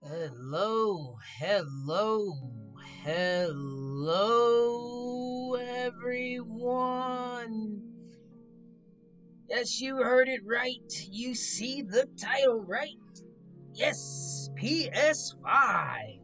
Hello, hello, hello, everyone. Yes, you heard it right. You see the title right. Yes, PS5.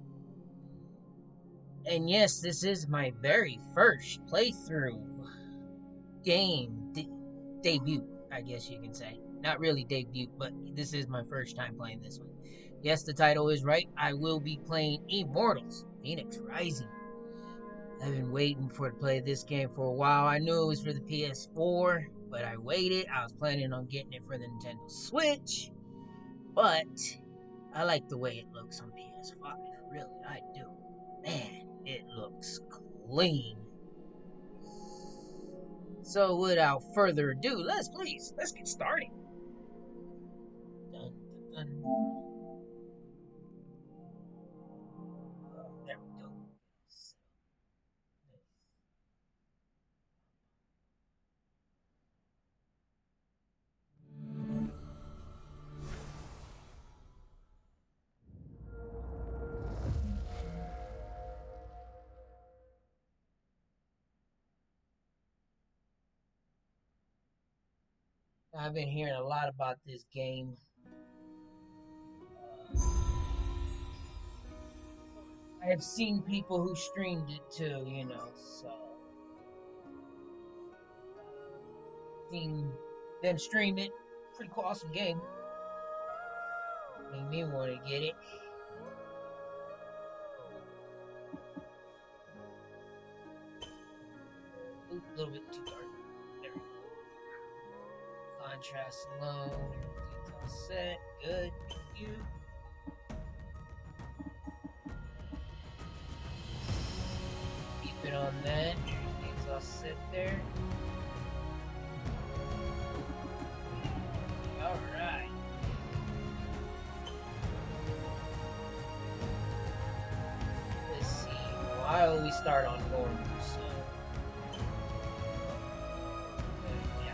And yes, this is my very first playthrough game debut, I guess you can say. Not really debut, but this is my first time playing this one. Yes, the title is right. I will be playing Immortals Fenyx Rising. I've been waiting to play this game for a while. I knew it was for the PS4, but I waited. I was planning on getting it for the Nintendo Switch, but I like the way it looks on PS5. Really, I do. Man, it looks clean. So without further ado, let's get started. Dun, dun, dun. There we go. I've been hearing a lot about this game. I have seen people who streamed it too, so seen them stream it. Pretty cool, awesome game. Made me want to get it. Ooh, a little bit too dark. There we go. Contrast low. Everything's all set. Good. Thank you. Keep it on that. Everything's all set there. Alright. Let's see. Why will we start on normal? So. Yeah.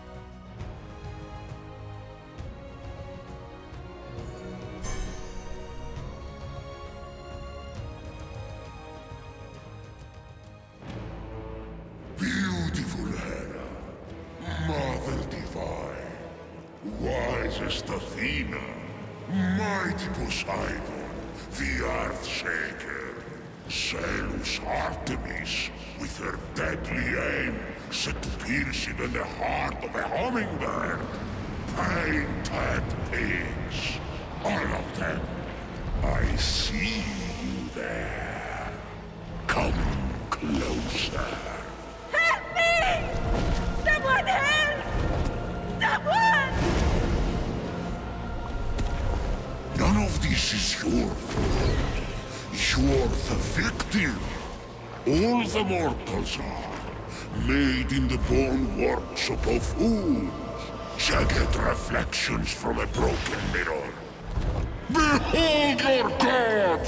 Beautiful Hera, Mother Divine, wisest Athena, mighty Poseidon, the Earth-shaker, zealous Artemis, with her deadly aim set to pierce even the heart of a hummingbird, painted pigs, all of them. I see you there. Come closer. Help me! Someone help! Someone! None of this is your fault. You're the victim. All the mortals are, made in the born workshop of fools. Jagged reflections from a broken mirror. Behold your god!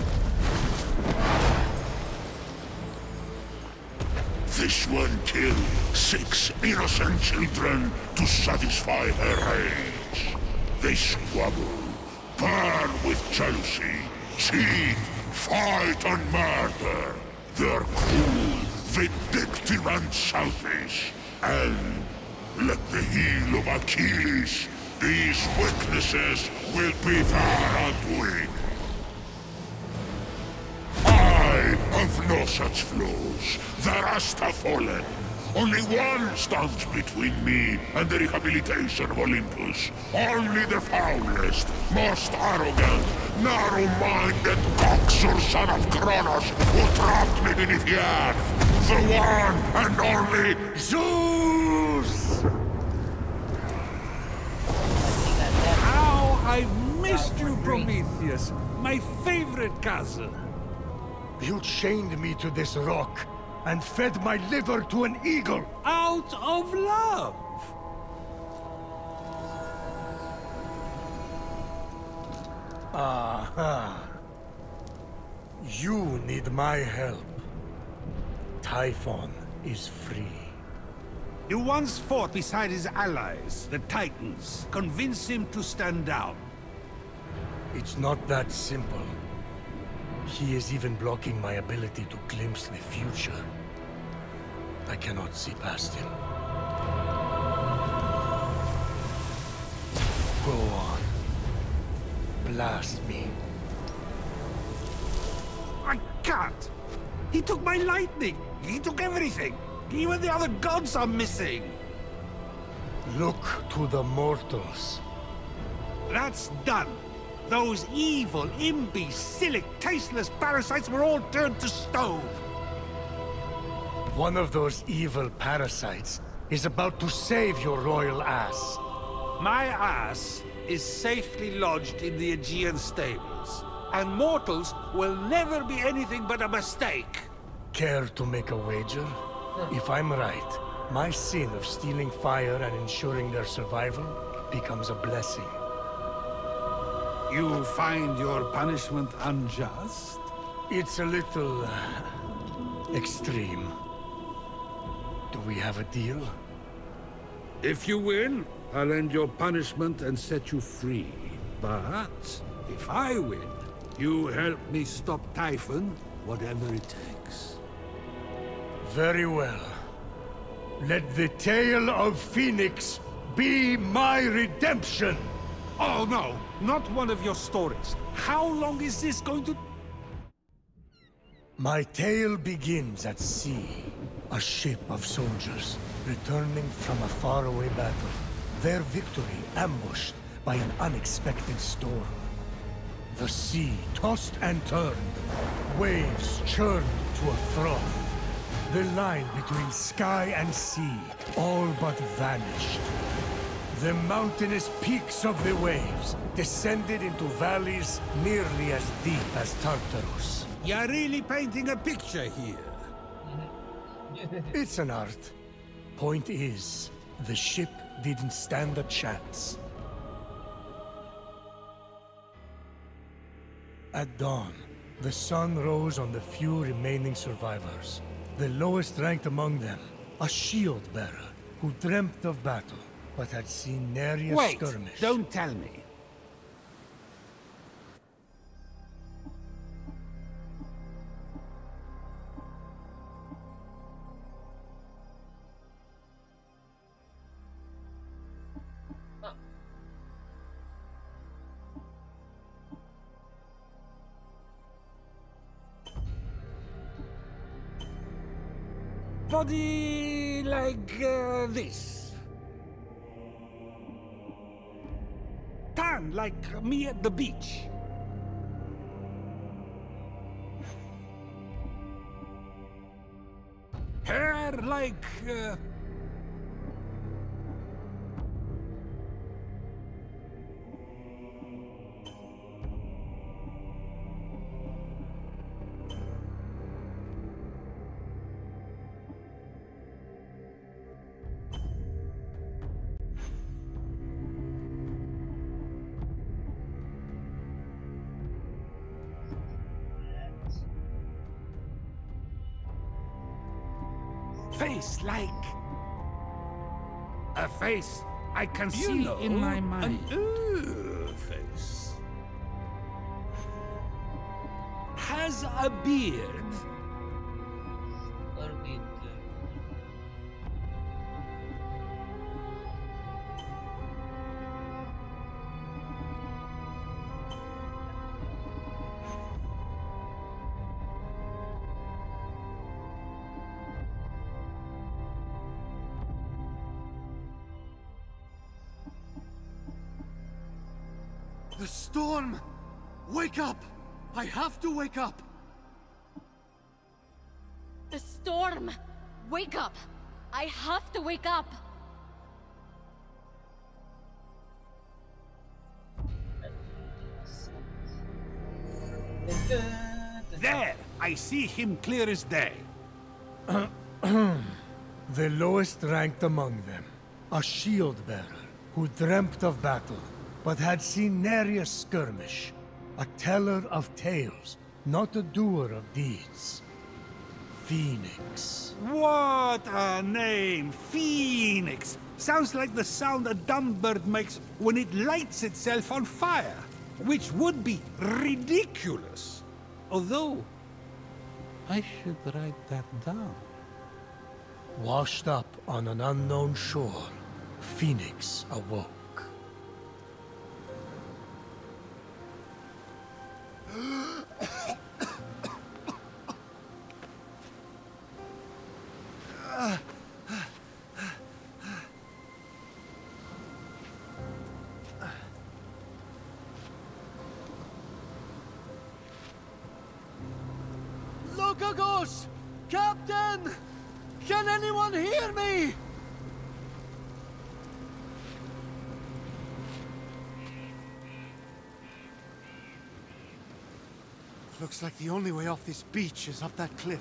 This one killed 6 innocent children to satisfy her rage. They squabble, burn with jealousy, cheat, fight and murder. They're cruel, vindictive and selfish. And, like the heel of Achilles, these weaknesses will be their undoing. I have no such flaws. The rest have fallen. Only one stands between me and the rehabilitation of Olympus. Only the foulest, most arrogant, narrow-minded coxer son of Kronos who trapped me beneath the earth. The one and only Zeus! How I've missed you, Prometheus, my favorite cousin. You chained me to this rock and fed my liver to an eagle. Out of love. Aha. You need my help. Typhon is free. You once fought beside his allies, the Titans. Convince him to stand down. It's not that simple. He is even blocking my ability to glimpse the future. I cannot see past him. Go on. Blast me. I can't! He took my lightning! He took everything! Even the other gods are missing! Look to the mortals. That's done! Those evil, imbecilic, tasteless parasites were all turned to stone! One of those evil parasites is about to save your royal ass. My ass is safely lodged in the Aegean stables, and mortals will never be anything but a mistake. Care to make a wager? If I'm right, my sin of stealing fire and ensuring their survival becomes a blessing. You find your punishment unjust? It's a little... extreme. Do we have a deal? If you win, I'll end your punishment and set you free. But if I win, you help me stop Typhon, whatever it takes. Very well. Let the tale of Phoenix be my redemption! Oh no, not one of your stories. How long is this going to... My tale begins at sea. A ship of soldiers returning from a faraway battle. Their victory ambushed by an unexpected storm. The sea tossed and turned. Waves churned to a froth. The line between sky and sea all but vanished. The mountainous peaks of the waves descended into valleys nearly as deep as Tartarus. You're really painting a picture here. It's an art. Point is, the ship didn't stand a chance. At dawn, the sun rose on the few remaining survivors. The lowest ranked among them, a shield bearer who dreamt of battle, but had seen nary a skirmish. Don't tell me. Body like this. Tan like me at the beach. Hair like... face like... a face I can see in my mind. An face. Has a beard. That'll be good. The storm! Wake up! I have to wake up! The storm! Wake up! I have to wake up! There! I see him clear as day. The lowest ranked among them, a shield bearer who dreamt of battle, but had seen nary a skirmish. A teller of tales, not a doer of deeds. Phoenix. What a name! Phoenix! Sounds like the sound a dumb bird makes when it lights itself on fire. which would be ridiculous. Although, I should write that down. Washed up on an unknown shore, Phoenix awoke. Lokagos! Captain! Can anyone hear me? Looks like the only way off this beach is up that cliff.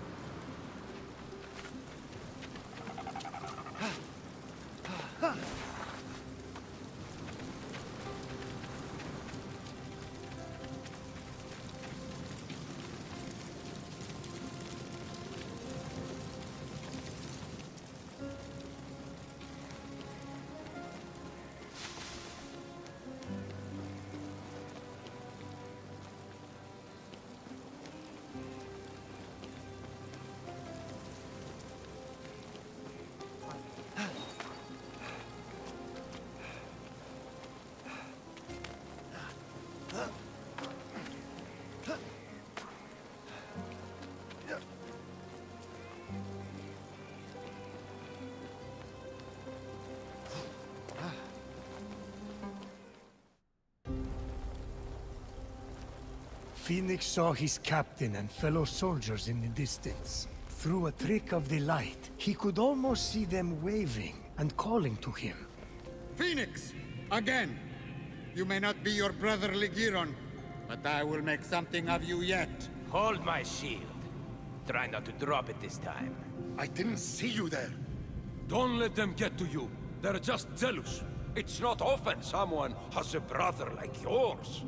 Phoenix saw his captain and fellow soldiers in the distance. Through a trick of the light, he could almost see them waving and calling to him. Phoenix! Again! You may not be your brother Ligiron, but I will make something of you yet. Hold my shield. Try not to drop it this time. I didn't see you there. Don't let them get to you. They're just jealous. It's not often someone has a brother like yours.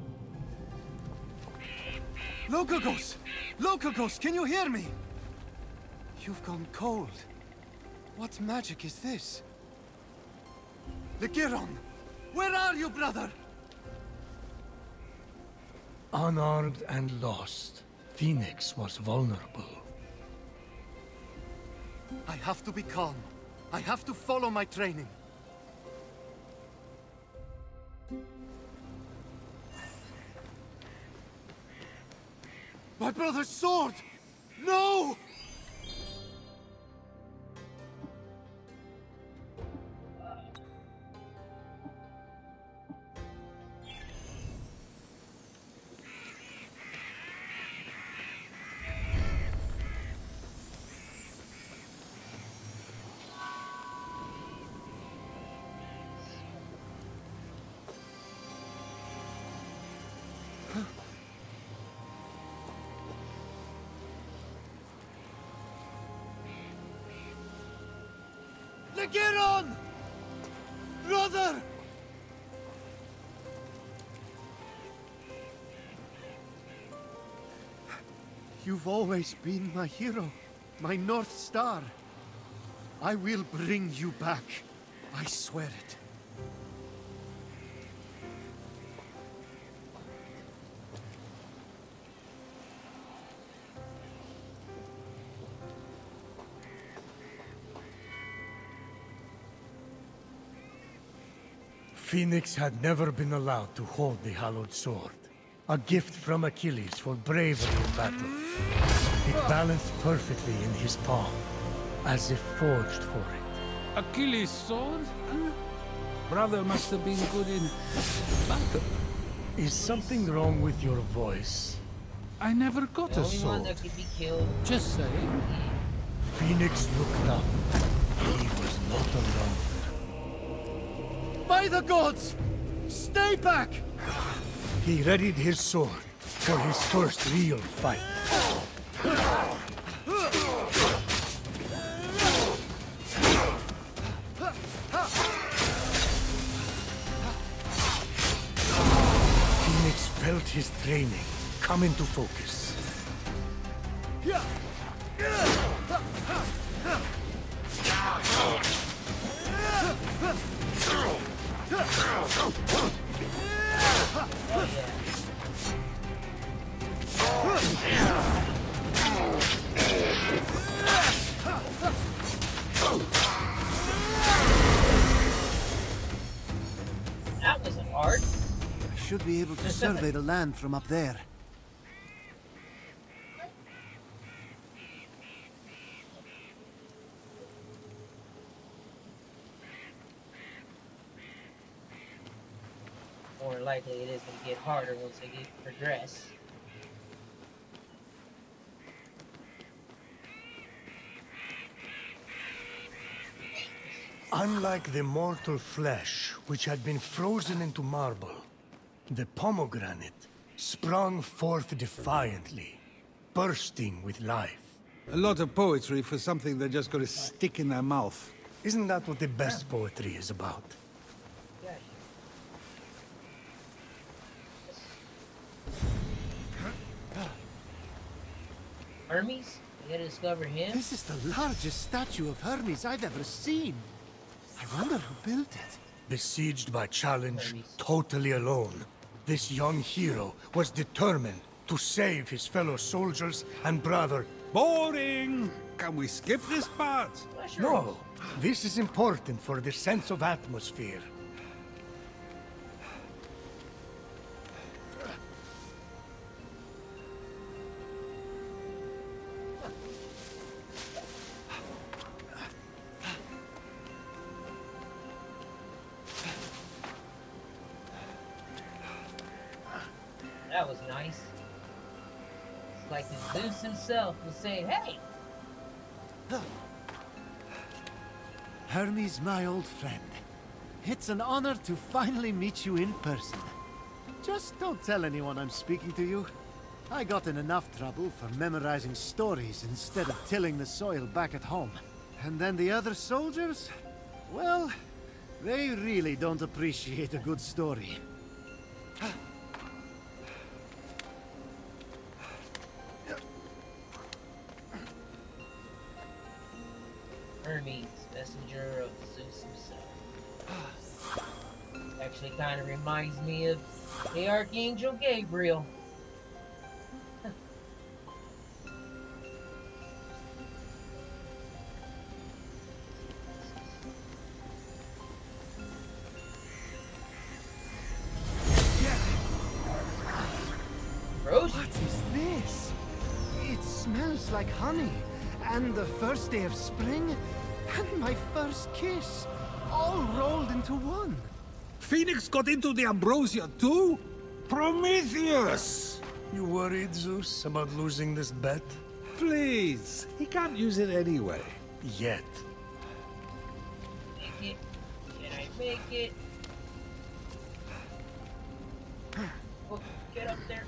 Lokagos! Lokagos, can you hear me? You've gone cold. What magic is this? Ligiron! Where are you, brother? Unarmed and lost, Phoenix was vulnerable. I have to be calm. I have to follow my training. My brother's sword! No! Ligiron! Brother! You've always been my hero, my North Star. I will bring you back. I swear it. Phoenix had never been allowed to hold the hallowed sword. A gift from Achilles for bravery in battle. It balanced perfectly in his palm, as if forged for it. Achilles' sword? Huh? Brother must have been good in battle. Is something wrong with your voice? I never got The a only one sword. that could be killed. Just saying. Phoenix looked up. He was not alone. By the gods! Stay back! He readied his sword for his first real fight. Phoenix felt his training come into focus. Oh yeah. That wasn't hard. I should be able to survey the land from up there. More likely it is going to get harder once I progress. Unlike the mortal flesh, which had been frozen into marble, the pomegranate sprung forth defiantly, bursting with life. A lot of poetry for something they're just gonna stick in their mouth. Isn't that what the best poetry is about? Hermes? I gotta discover him? This is the largest statue of Hermes I've ever seen. I wonder who built it. Besieged by challenge, totally alone, this young hero was determined to save his fellow soldiers and brother. Boring! Can we skip this part? No, this is important for the sense of atmosphere. That was nice. It's like Zeus himself was saying, hey! Hermes, my old friend. It's an honor to finally meet you in person. Just don't tell anyone I'm speaking to you. I got in enough trouble for memorizing stories instead of tilling the soil back at home. And then the other soldiers? Well, they really don't appreciate a good story. Hermes, messenger of Zeus himself. Actually kind of reminds me of the Archangel Gabriel. What is this? It smells like honey, and the first day of spring, and my first kiss, all rolled into one. Phoenix got into the ambrosia too? Prometheus! You worried, Zeus, about losing this bet? Please, he can't use it anyway. Yet. Make it. Can I make it? Oh, get up there.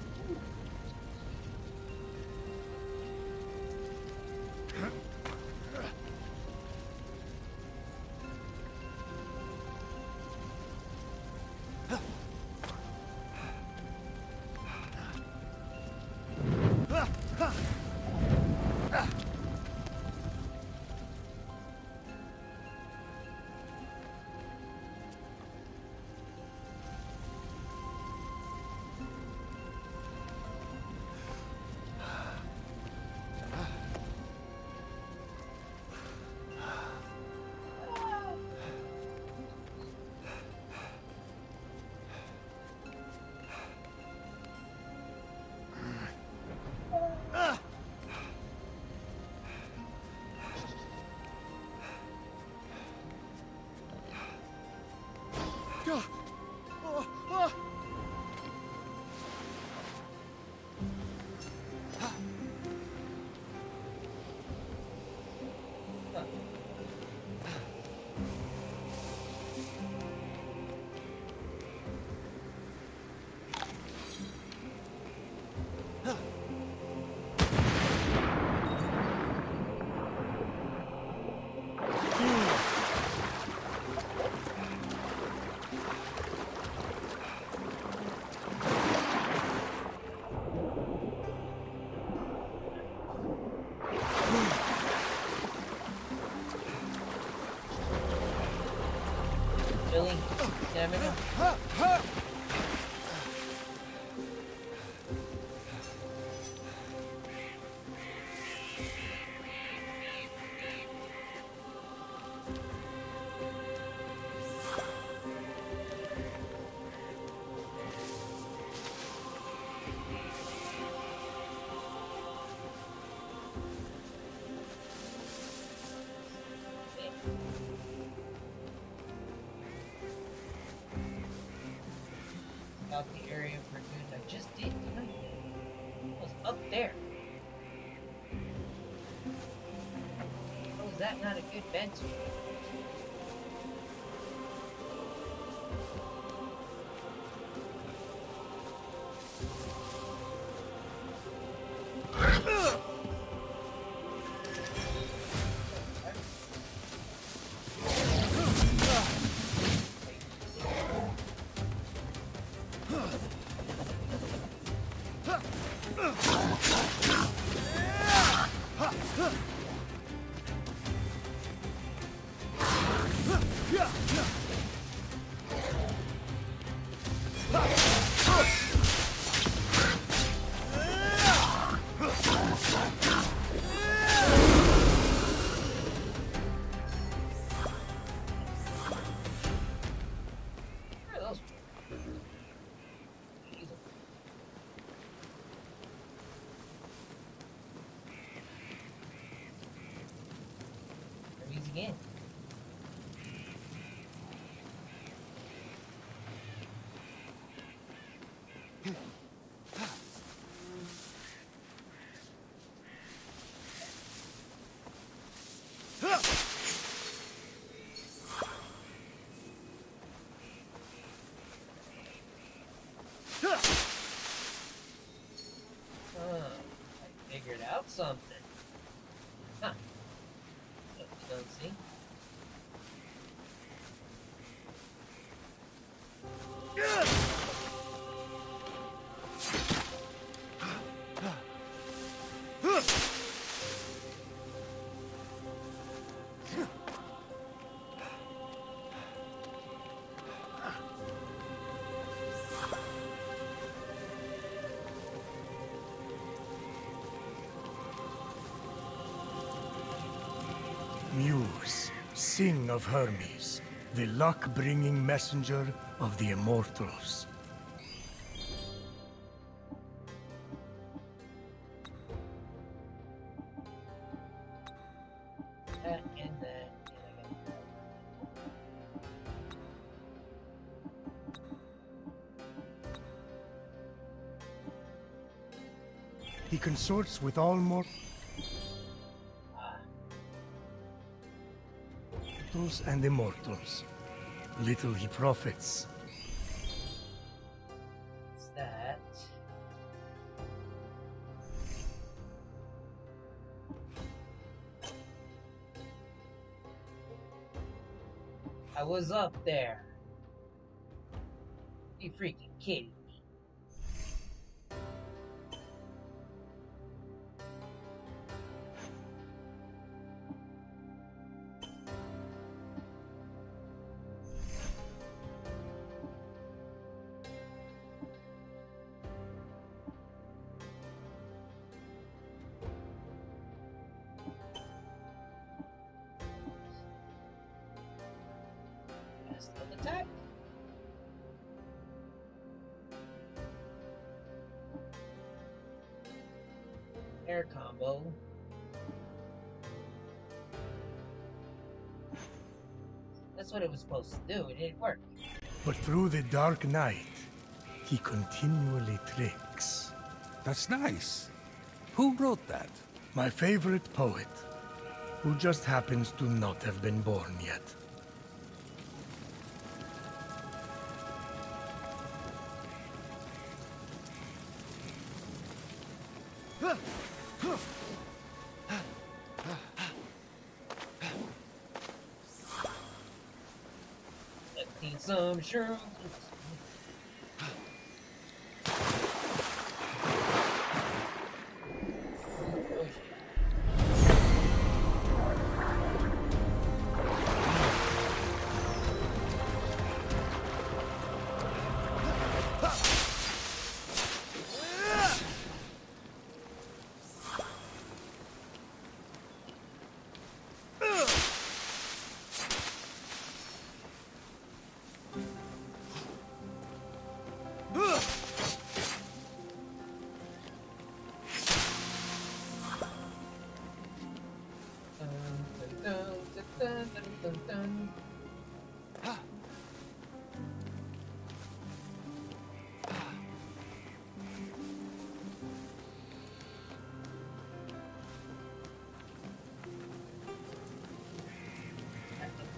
Stamina. out the area for goods. I just did, didn't I? It was up there. Oh, is that not a good bench? Again. I figured out something. Huh. What you don't see? Muse, sing of Hermes, the luck-bringing messenger of the Immortals. That and that. He consorts with all mortals and immortals. Little he profits. What's that? I was up there. You freaking kidding me? Attack. Air combo. That's what it was supposed to do. It didn't work. But through the dark night, he continually tricks. That's nice. Who wrote that? My favorite poet, who just happens to not have been born yet. Let's need some shrooms.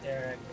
there I go.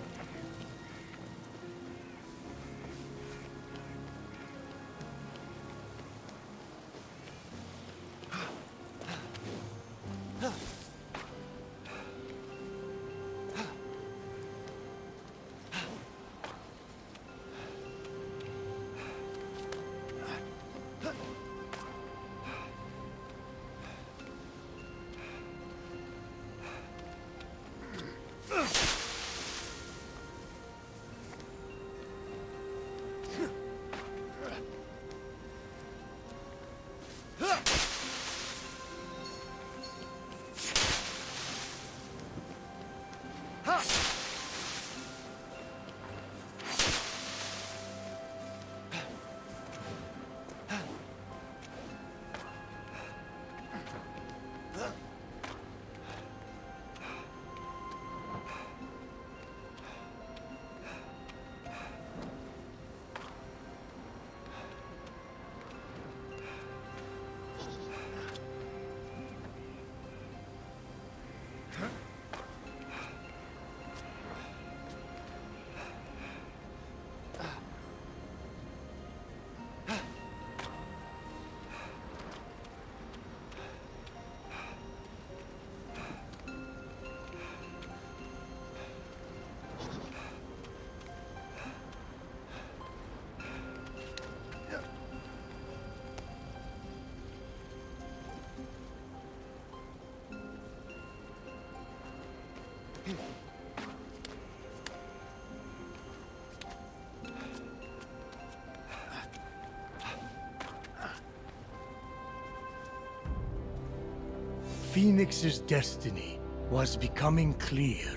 Phoenix's destiny was becoming clear.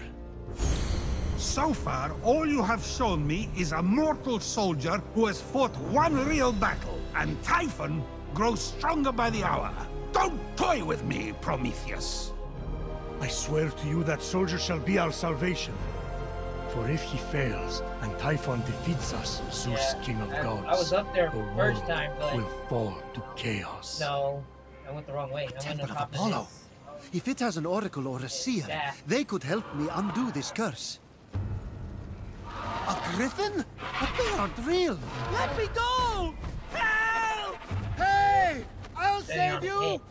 So far, all you have shown me is a mortal soldier who has fought one real battle, and Typhon grows stronger by the hour. Don't toy with me, Prometheus! I swear to you that soldier shall be our salvation. For if he fails, and Typhon defeats us, Zeus, King of Gods, I was up there the first world time, but... will fall to chaos. No, I went the wrong way. I went Temple on of top Apollo. this. If it has an oracle or a seer, Yeah. they could help me undo this curse. A griffin? But they aren't real. Let me go! Help! Hey! I'll save you!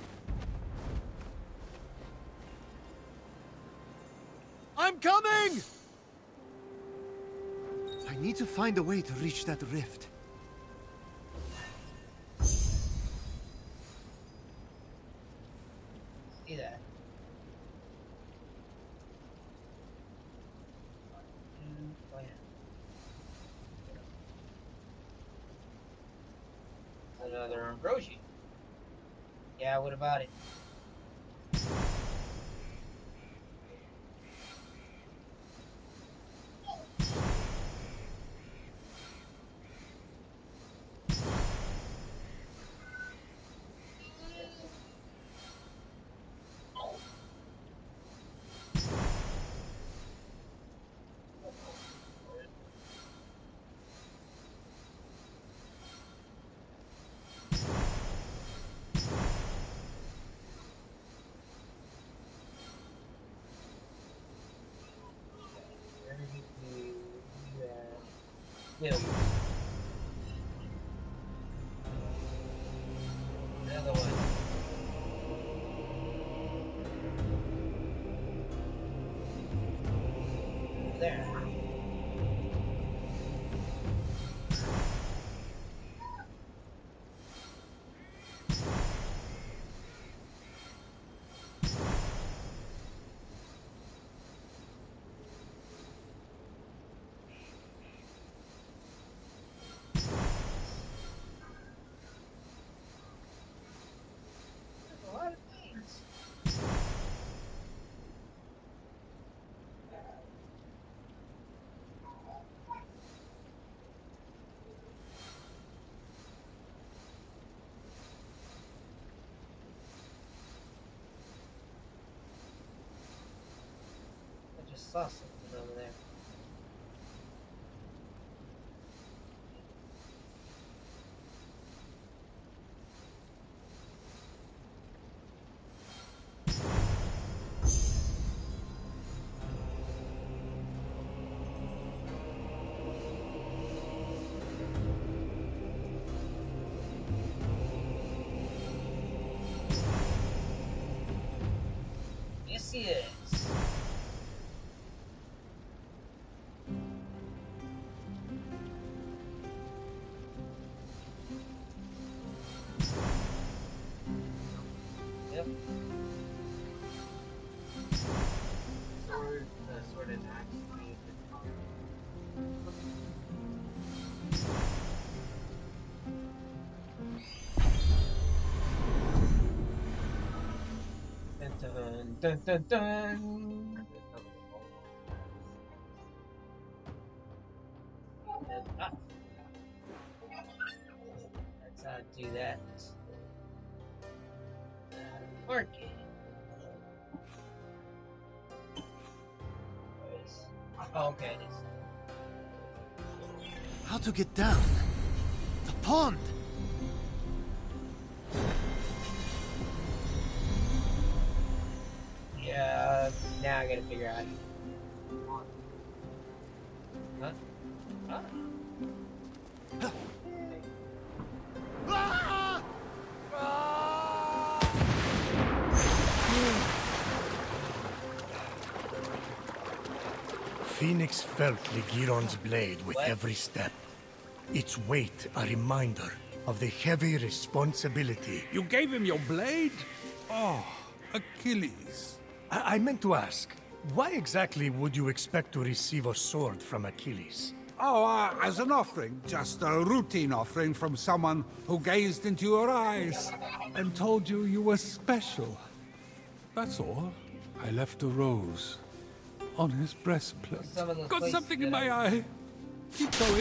I'm coming! I need to find a way to reach that rift. See that? Oh, yeah. Another Ambrosia. Yeah, what about it? Yeah. Another one. There. A lot of things. I just saw something over there. Odysseus. Yep. Sword and axe. Dun dun dun. Ah. That's how to do that. Market. Oh, okay, it is. How to get down? The pond! Yeah, now I gotta figure out. Huh? Huh? Phoenix felt Ligiron's blade with every step. Its weight a reminder of the heavy responsibility. You gave him your blade? Oh, Achilles. I meant to ask, why exactly would you expect to receive a sword from Achilles? Oh, as an offering. Just a routine offering from someone who gazed into your eyes and told you you were special. That's all. I left a rose on his breastplate. Got something in my eye. Keep going.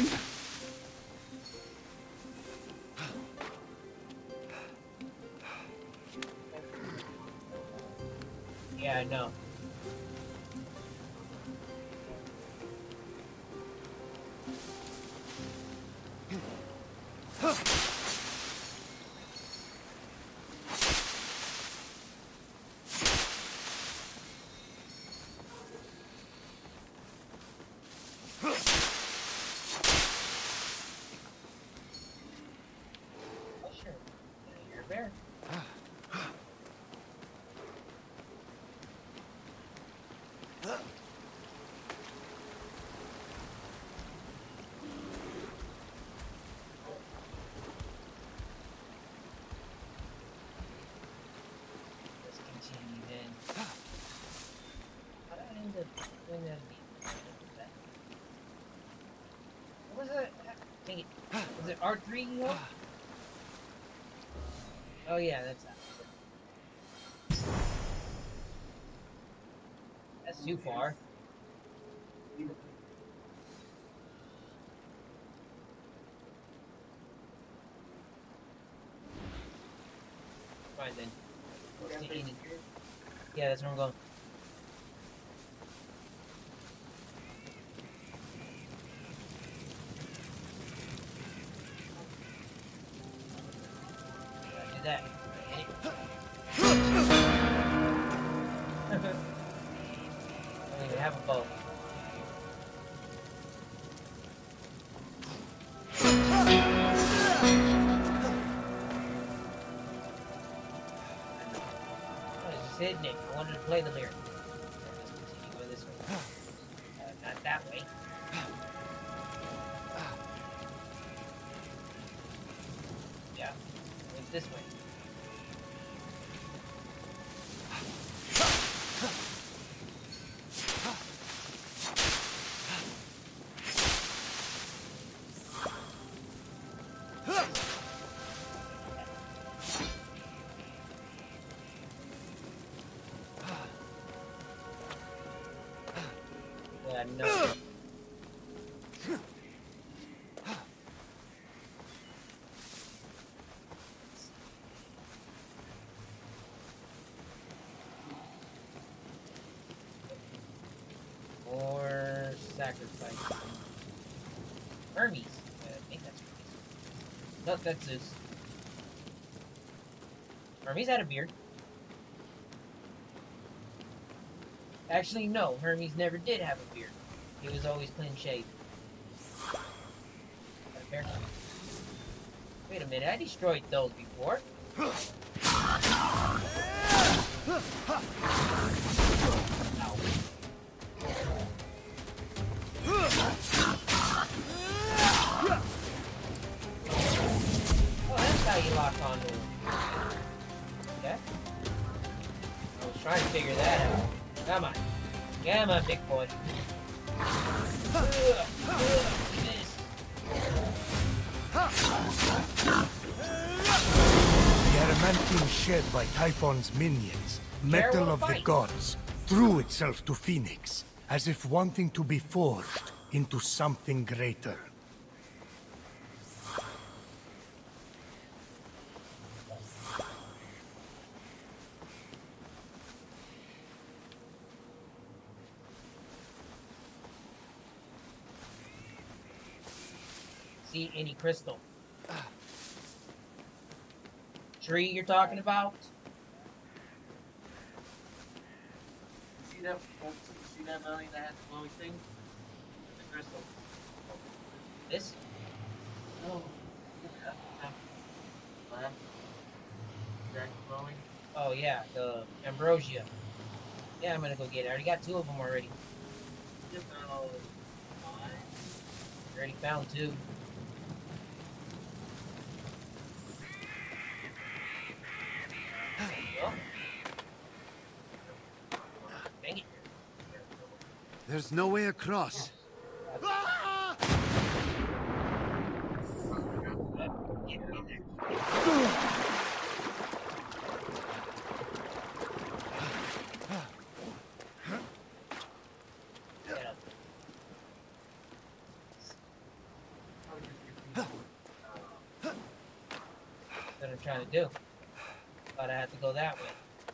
Yeah, I know. What was it? Dang it. Was it R3 you know? Oh yeah, that's that. That's too far. Fine then. Yeah, that's where I'm going. Do that. I don't even have a bow. Hitting it. I wanted to play the lyric. Let's continue going this way. Not that way. Yeah, it's this way. No. Or sacrifice. Hermes. I think that's Hermes. No, that's Zeus. Hermes had a beard. Actually, no. Hermes never did have a beard. He was always clean shaved. Wait a minute, I destroyed those before. trying to figure that out. Come on. Come on, big boy. The adamantine shed by Typhon's minions, metal of the gods, threw itself to Phoenix, as if wanting to be forged into something greater. See any crystal? Tree you're talking about? See that? See that valley that has the glowing thing? The crystal. This? No. Left. That glowing. Oh yeah, the ambrosia. Yeah, I'm gonna go get it. I already got 2 of them already. You found all of them. Already found 2. Dang it. There's no way across. What I'm trying to do. Thought I had to go that way.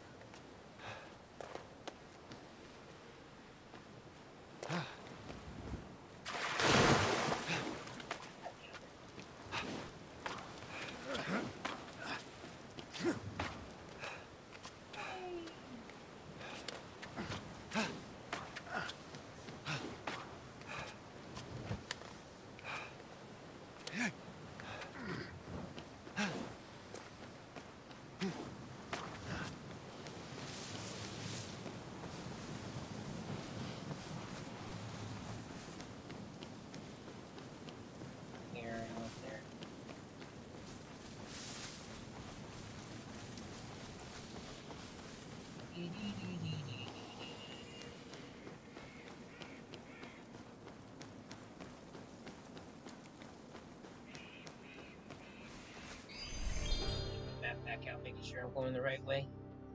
Map back out, making sure I'm going the right way.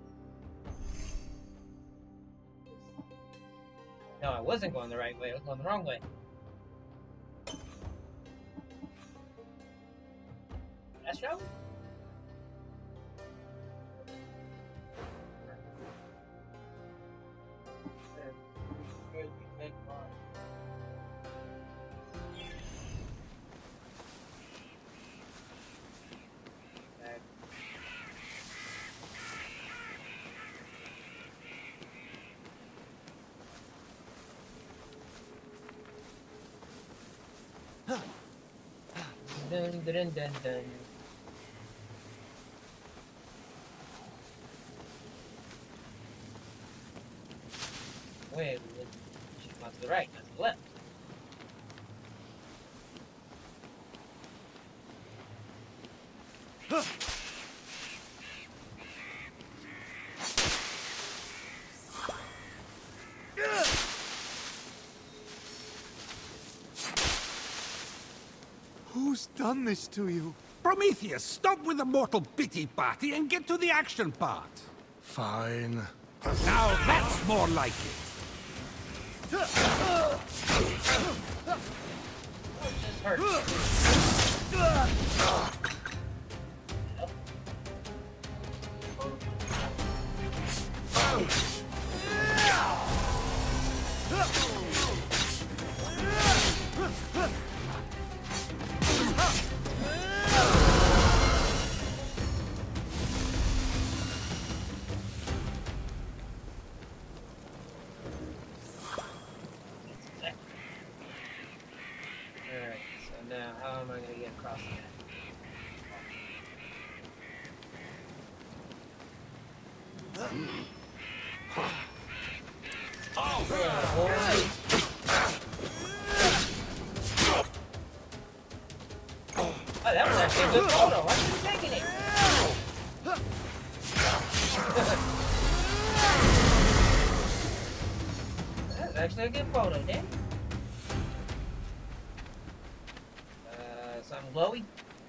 No, I wasn't going the right way. I was going the wrong way. That's right. Dun, dun, dun, dun. Wait, she's not to the right, not to the left. Who's done this to you? Prometheus, stop with the mortal pity-party and get to the action part. Fine. Now that's more like it. Just hurt. Alright, so now how am I going to get across that? Oh, that was actually a good photo. Why are you taking it? actually a good photo, damn. Something glowy?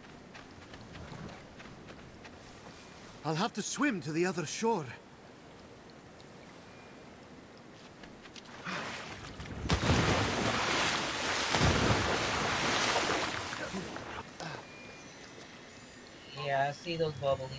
I'll have to swim to the other shore. Yeah, I see those bubblies.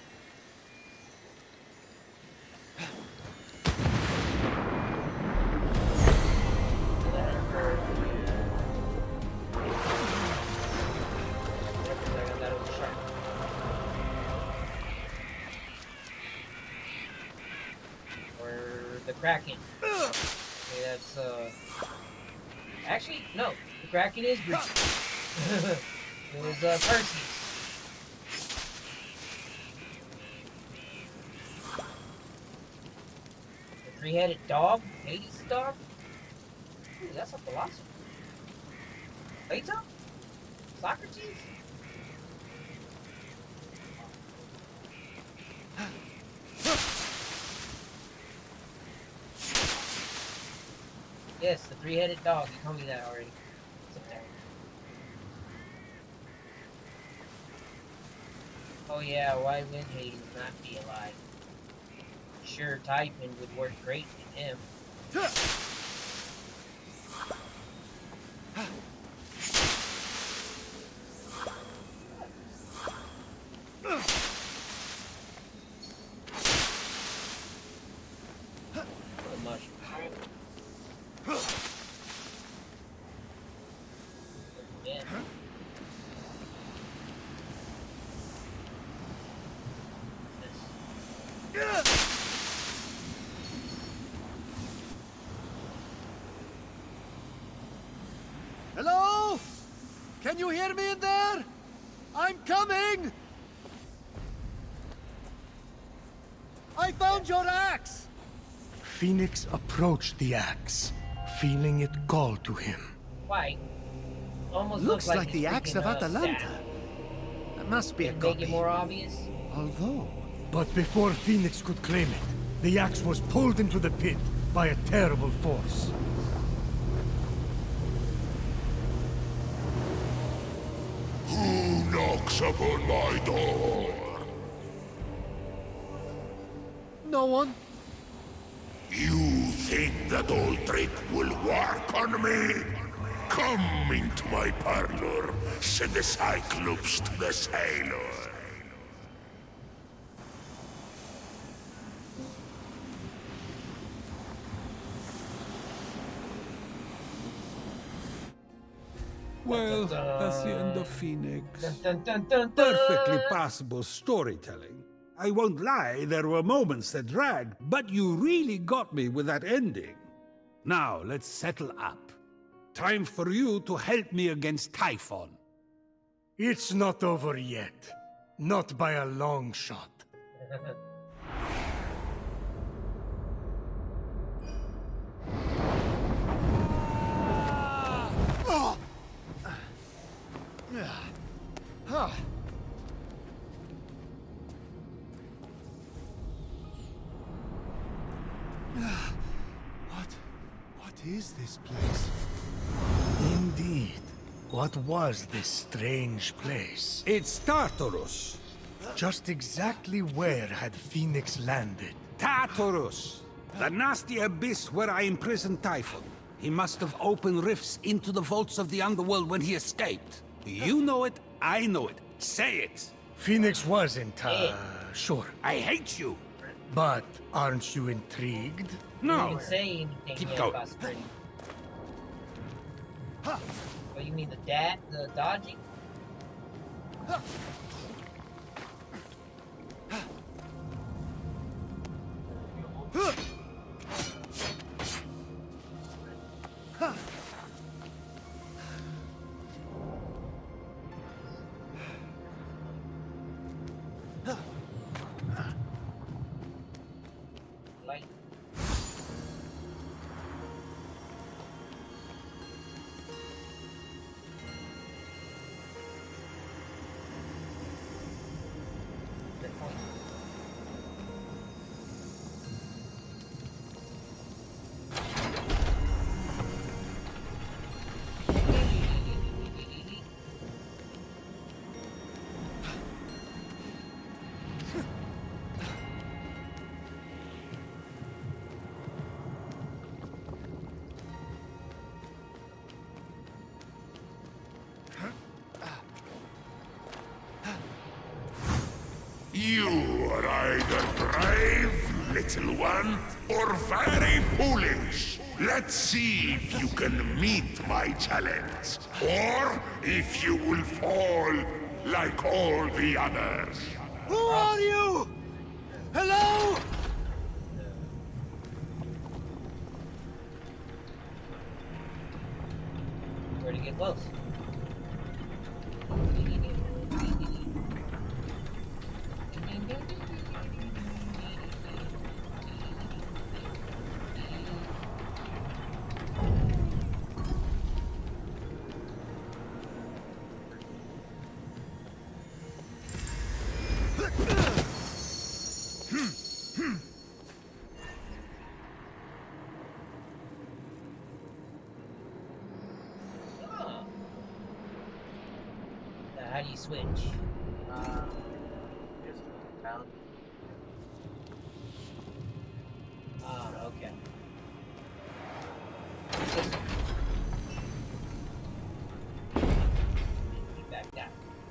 Kraken. Okay, that's actually no, the Kraken is Greek. It was Perseus. The three-headed dog, Hades' dog. Ooh, that's a philosopher. Plato? Socrates? Yes, the three-headed dog. You told me that already. It's up there. Oh yeah, why would Hades not be alive? Sure, Typhon would work great with him. Hello? Can you hear me in there? I'm coming! I found your axe! Phoenix approached the axe, feeling it call to him. Why? Almost Looks like he's the axe of freaking, Atalanta. That must be a copy. Make it more obvious? Although... But before Phoenix could claim it, the axe was pulled into the pit by a terrible force. Who knocks upon my door? No one. You think that old trick will work on me? Come into my parlor, said the Cyclops to the sailor. Well, that's the end of Phoenix. Perfectly Perfectly passable storytelling. I won't lie, there were moments that dragged, but you really got me with that ending. Now, let's settle up. Time for you to help me against Typhon. It's not over yet. Not by a long shot. What is this place? Indeed. What was this strange place? It's Tartarus. Just exactly where had Phoenix landed? Tartarus! The nasty abyss where I imprisoned Typhon. He must have opened rifts into the vaults of the underworld when he escaped. You know it, I know it. Say it! Phoenix wasn't, sure. I hate you! But aren't you intrigued? No! You didn't say anything Keep yet going. about spreading. What, you mean the dodging? Light. Good point. little one, or very foolish. Let's see if you can meet my challenge, or if you will fall like all the others. Who are you? Hello? Where to get close? How do you switch? Just down. Okay. Back down.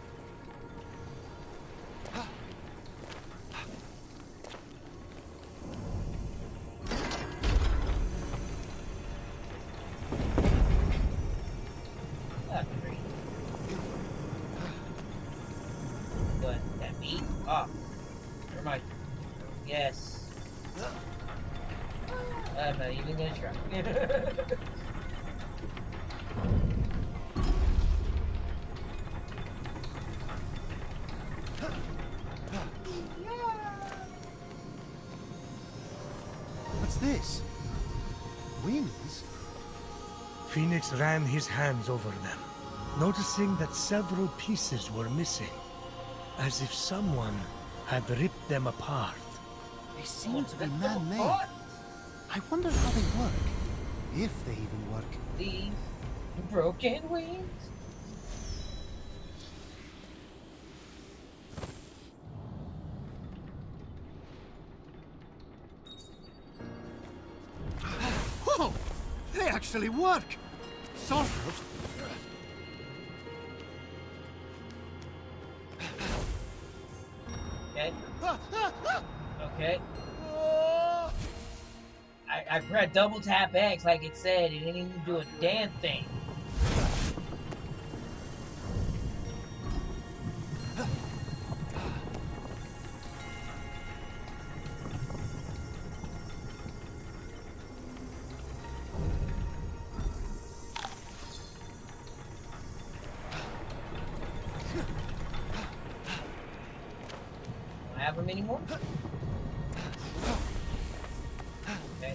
What? That meat? Ah. Never mind. Yes. I'm not even gonna try. What's this? Wings? Phoenix ran his hands over them, noticing that several pieces were missing, as if someone had ripped them apart. They seem to be man-made. I wonder how they work. If they even work. These broken wings? Whoa! They actually work! Sort of. Okay. Okay. I pressed double tap X like it said. It didn't even do a damn thing. Don't have them anymore? Okay.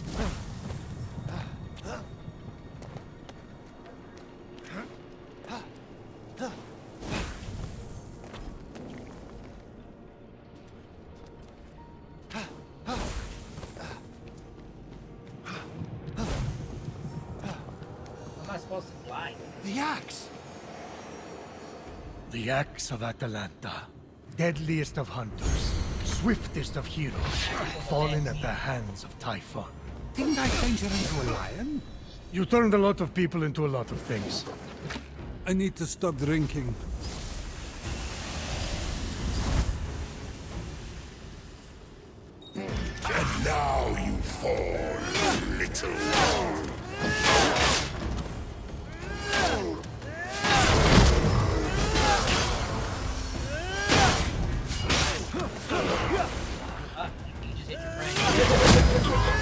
How am I supposed to fly? The axe! The axe of Atalanta, deadliest of hunters, swiftest of heroes, fallen at the hands of Typhon. Didn't I change her into a lion? You turned a lot of people into a lot of things. I need to stop drinking. And now you fall, little one. You just hit your friend.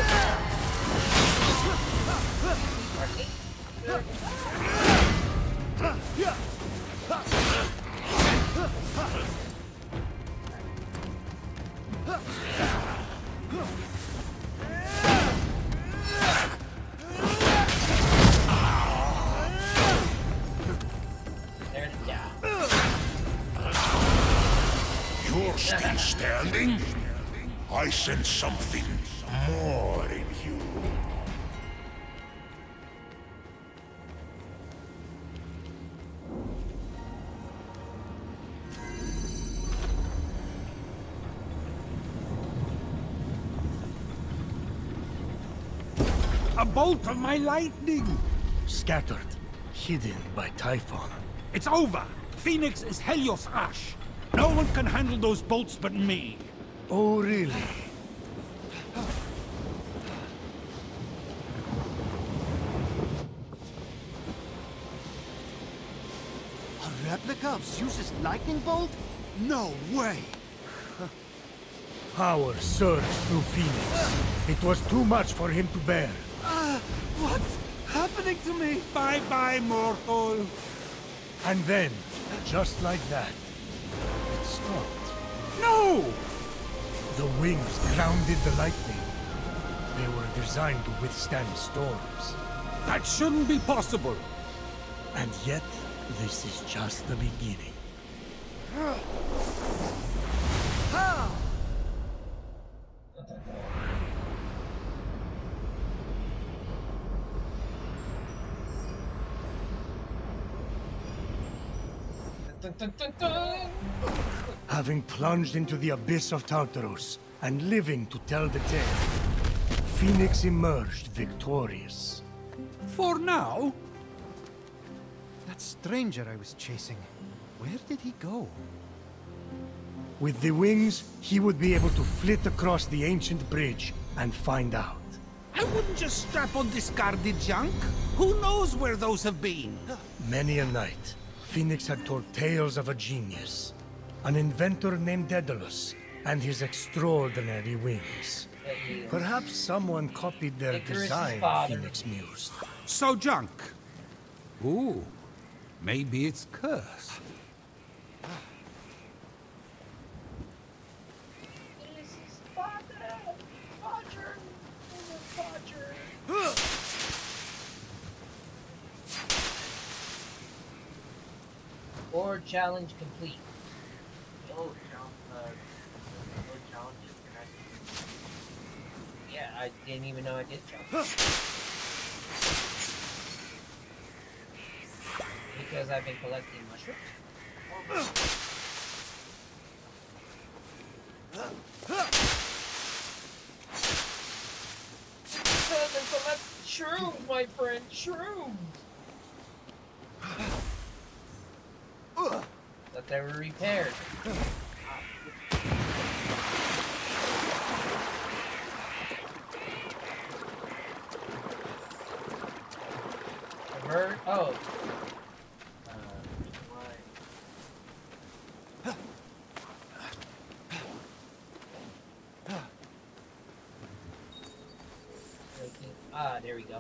There to die. You're still standing? I sense something more in you. A bolt of my lightning! Scattered, hidden by Typhon. It's over! Phoenix is Helios Ash. No one can handle those bolts but me. Oh, really? replica of Zeus's lightning bolt? No way! Power surged through Phoenix. It was too much for him to bear. What's happening to me? Bye-bye, mortal. And then, just like that, it stopped. No! The wings grounded the lightning. They were designed to withstand storms. That shouldn't be possible. And yet, this is just the beginning. Having plunged into the abyss of Tartaros and living to tell the tale, Phoenix emerged victorious. For now? That stranger I was chasing, where did he go? With the wings, he would be able to flit across the ancient bridge and find out. I wouldn't just strap on discarded junk. Who knows where those have been? Many a night, Phoenix had told tales of a genius, an inventor named Daedalus, and his extraordinary wings. Perhaps someone copied their design, Phoenix mused. So junk. Ooh, maybe it's cursed. Or challenge complete. No challenges. Yeah, I didn't even know I did challenge. Because I've been collecting mushrooms. Because I collect shrooms, my friend, shrooms! But they were repaired. Oh. Ah, there we go.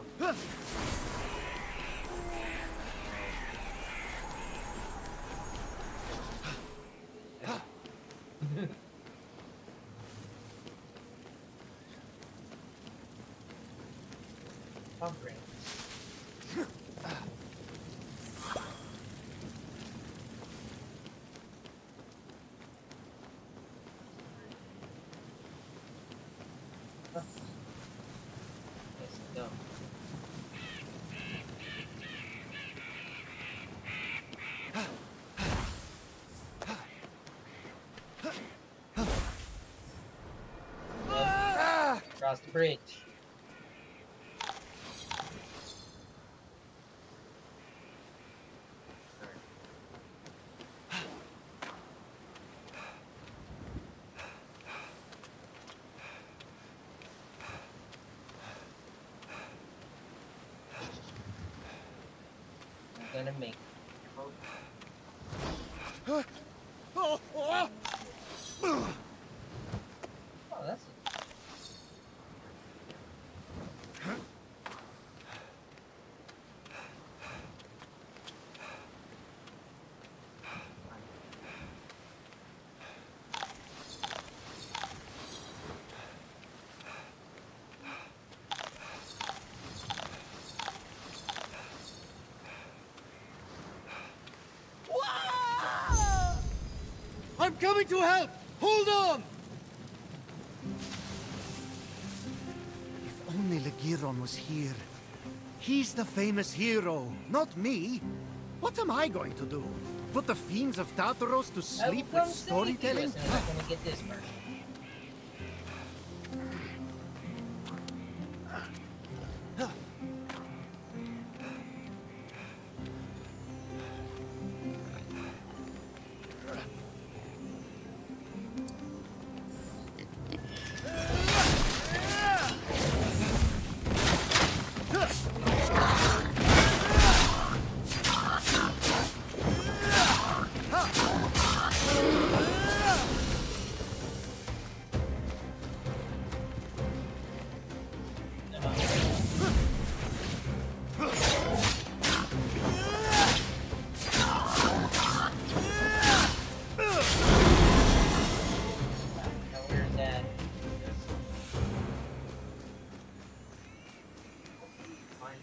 Upgrade. Let's go. Across the bridge. Gonna make. Oh, that's it. I'm coming to help! Hold on! If only Legiron was here. He's the famous hero, not me. What am I going to do? Put the fiends of Tartaros to sleep with storytelling? I'm not gonna get this first.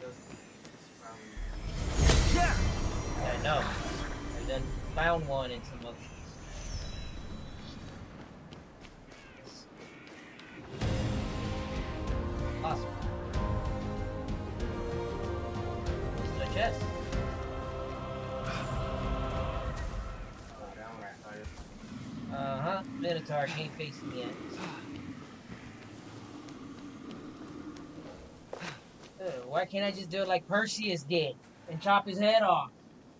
Yeah, I know. I done found one in some other. Awesome. This is a chest. Uh-huh. Minotaur can't face me yet. Why can't I just do it like Perseus did and chop his head off?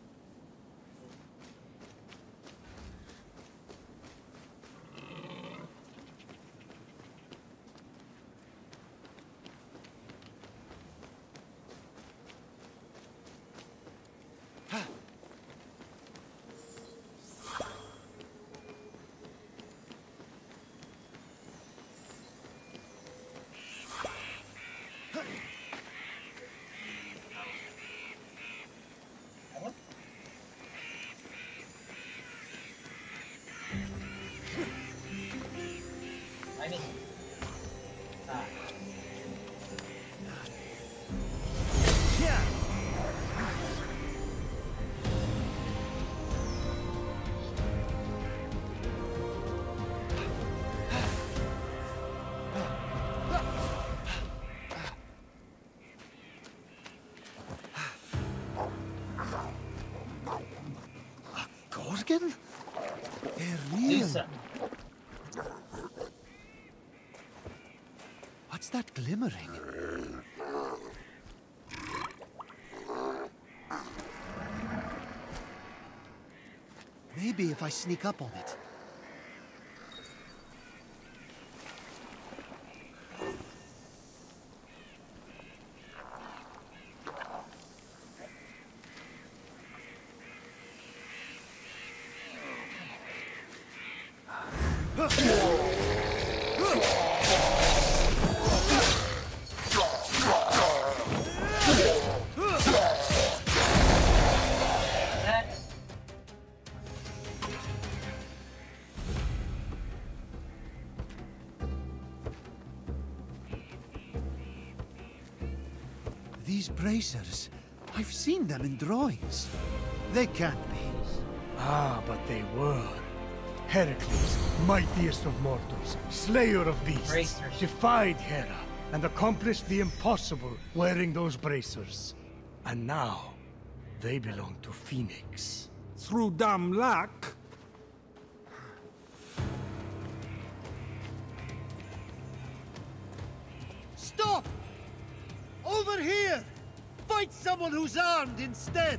Gorgon? They're real. What's that glimmering? Maybe if I sneak up on it. These bracers, I've seen them in drawings. They can't be. Ah, but they were. Heracles, mightiest of mortals, slayer of beasts, Bracers. defied Hera and accomplished the impossible wearing those bracers. And now, they belong to Phoenix. Through dumb luck. Stop! Over here! Fight someone who's armed instead!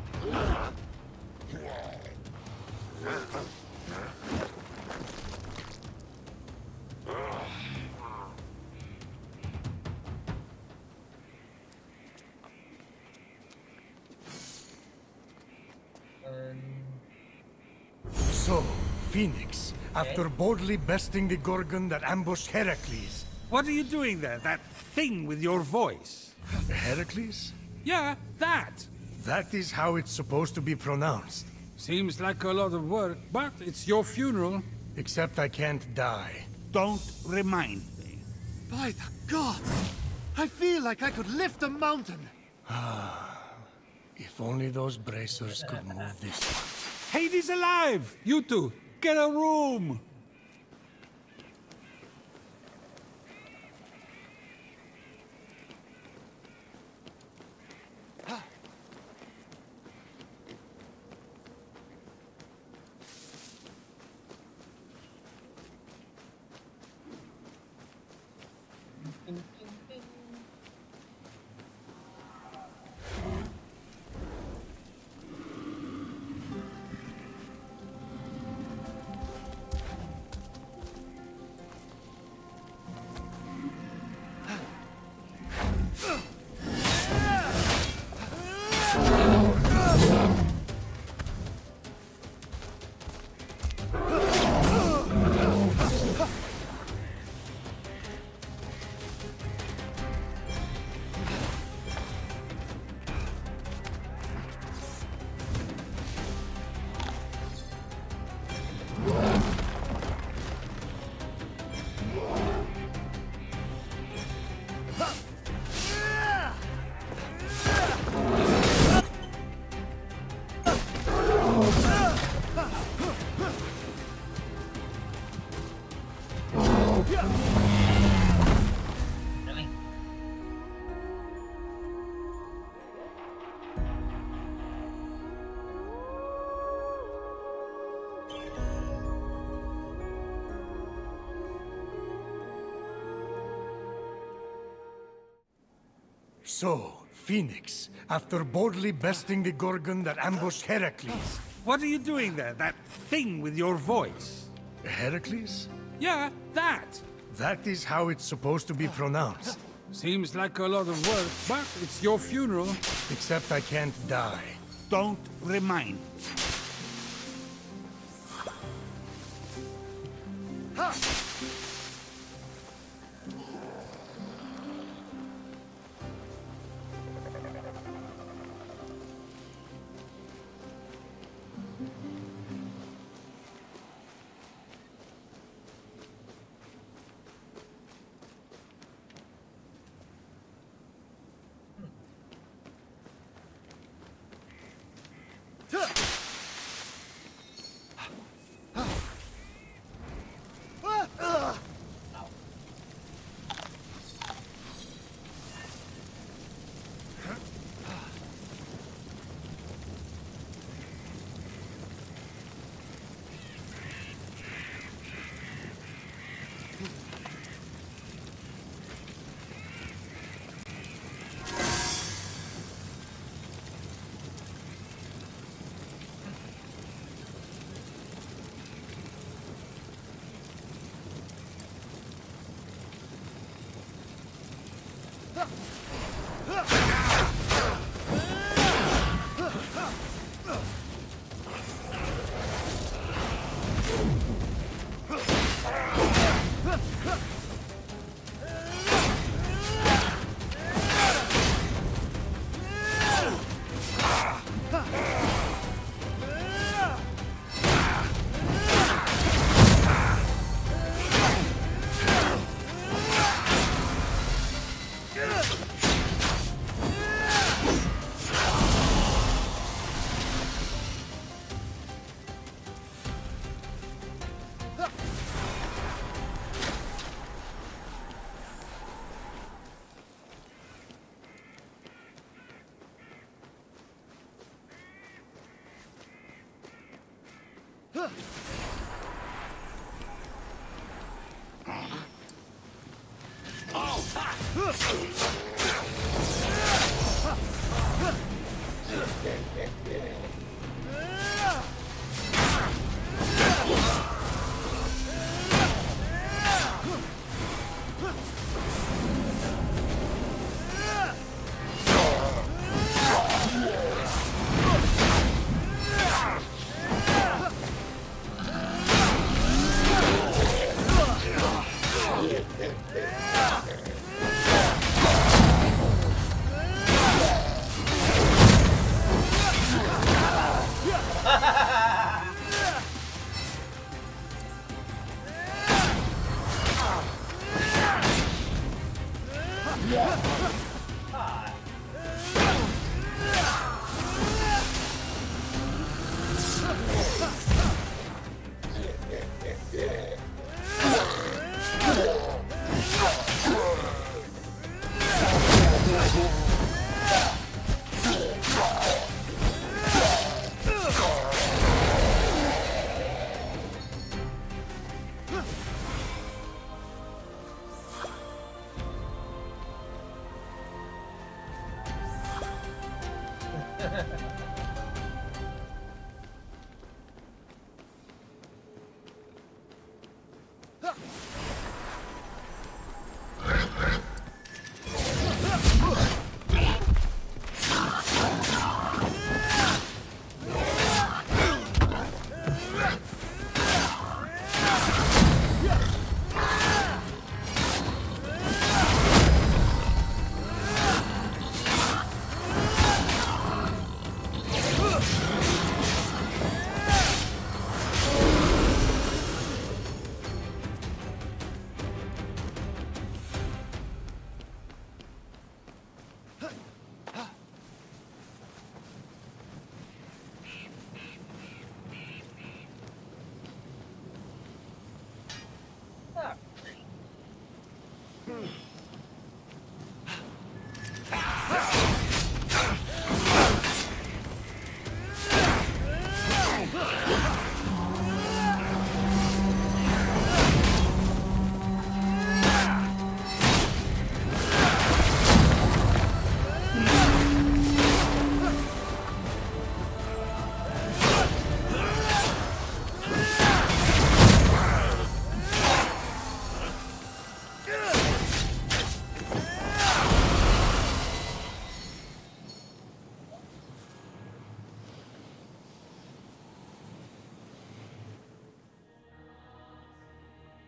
So, Phoenix, after boldly besting the Gorgon that ambushed Heracles... What are you doing there? That thing with your voice? Heracles? Yeah, that. That is how it's supposed to be pronounced. Seems like a lot of work, but it's your funeral. Except I can't die. Don't remind me. By the gods! I feel like I could lift a mountain! If only those bracers could move this one. Hades alive! You two, get a room! So, Phoenix, after boldly besting the Gorgon that ambushed Heracles... What are you doing there? That thing with your voice? Heracles? Yeah, that! That is how it's supposed to be pronounced. Seems like a lot of work, but it's your funeral. Except I can't die. Don't remind.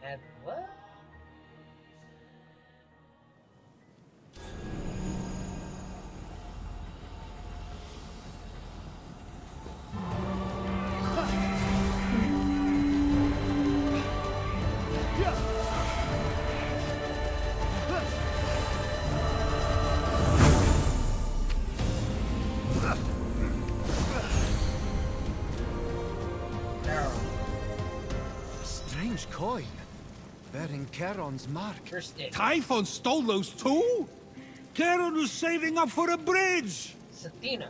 Have what? Strange coin, bearing Charon's mark. Typhon stole those too? Charon was saving up for a bridge! Sathina.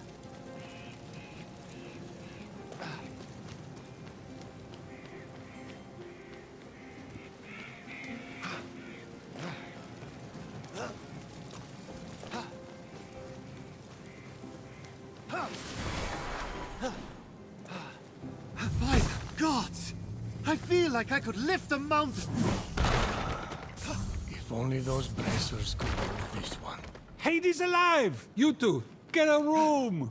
By the gods! I feel like I could lift a mountain! If only those bracers could move this one. Hades alive! You two, get a room!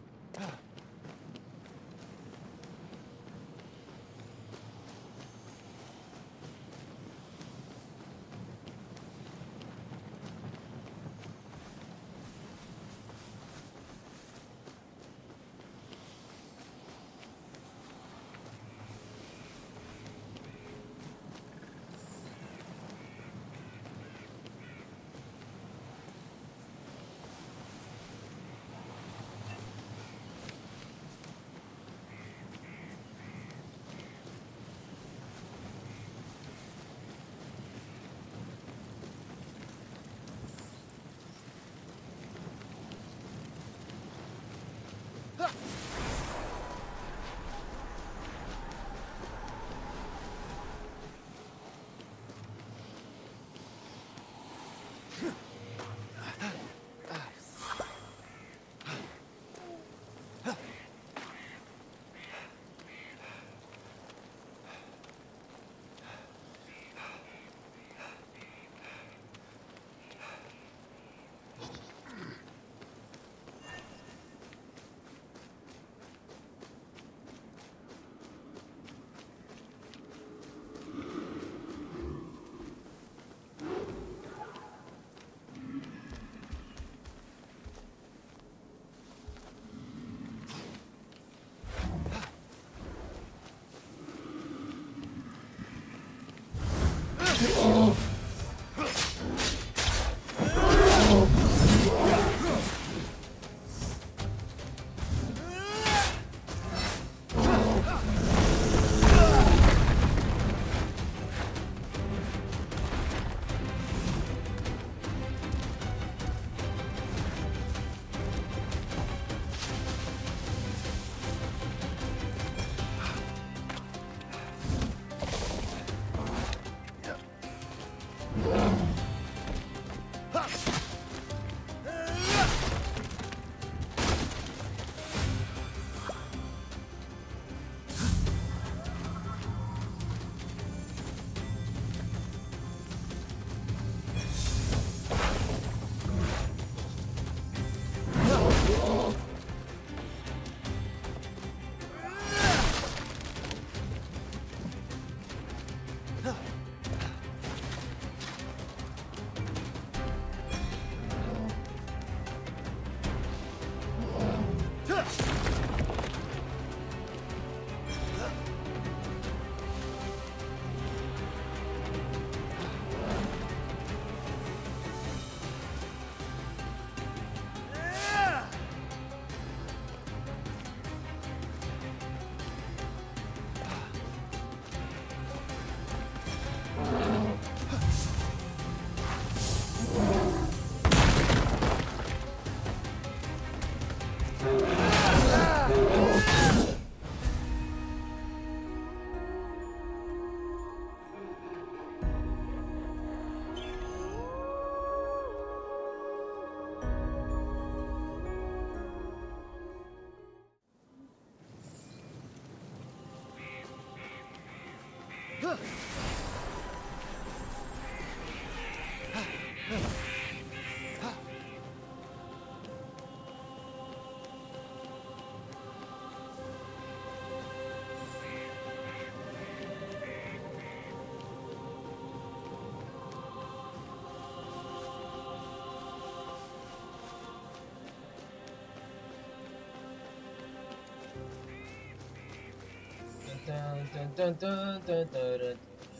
Dun, dun, dun, dun, dun, dun, dun.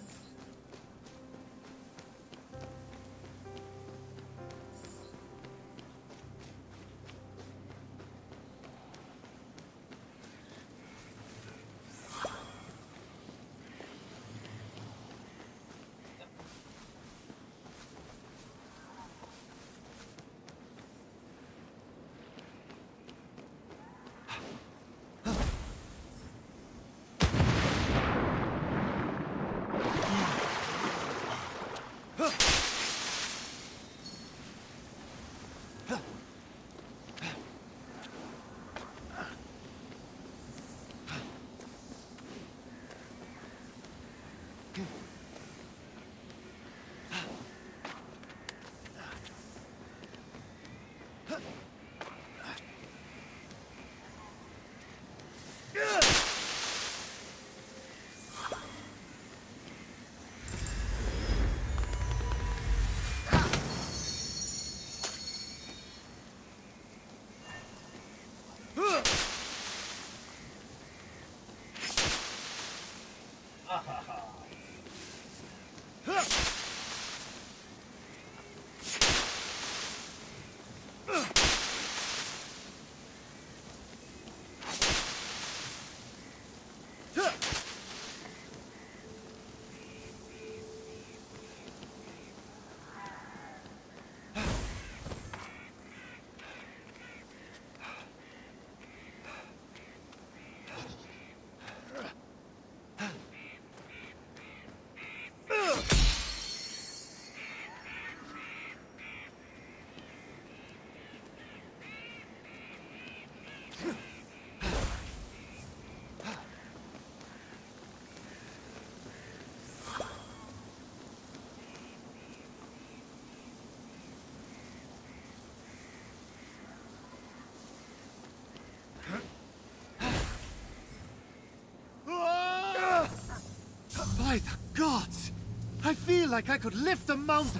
By the gods! I feel like I could lift a mountain!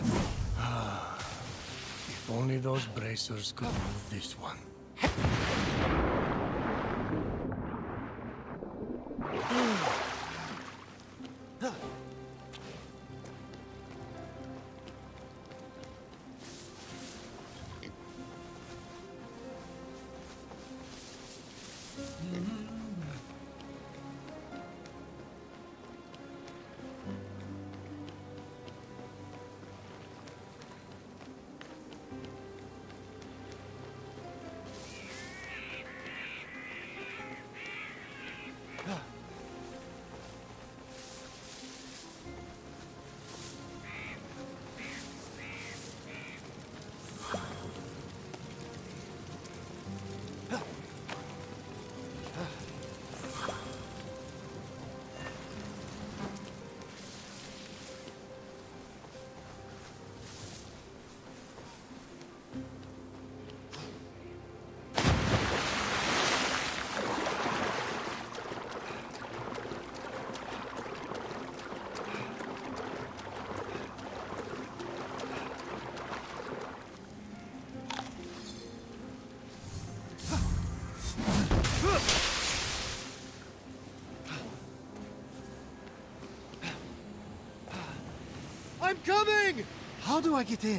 If only those bracers could move this one. I'm coming! How do I get in?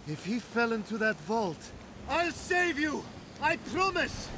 If he fell into that vault, I'll save you! I promise!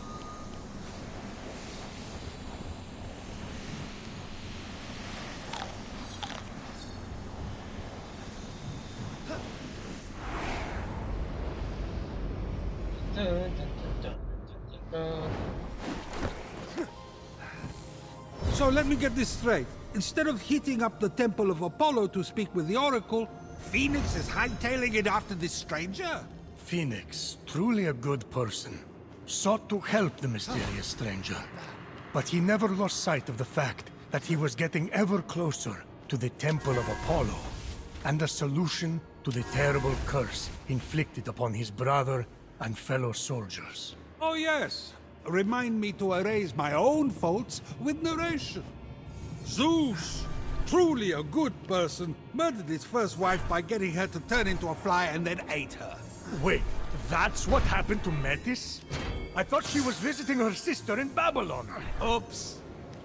So let me get this straight. Instead of heating up the Temple of Apollo to speak with the Oracle, Phoenix is hightailing it after this stranger? Phoenix, truly a good person, sought to help the mysterious stranger. But he never lost sight of the fact that he was getting ever closer to the Temple of Apollo, and a solution to the terrible curse inflicted upon his brother and fellow soldiers. Oh yes. Remind me to erase my own faults with narration. Zeus, truly a good person, murdered his first wife by getting her to turn into a fly and then ate her. Wait, that's what happened to Metis? I thought she was visiting her sister in Babylon. Oops.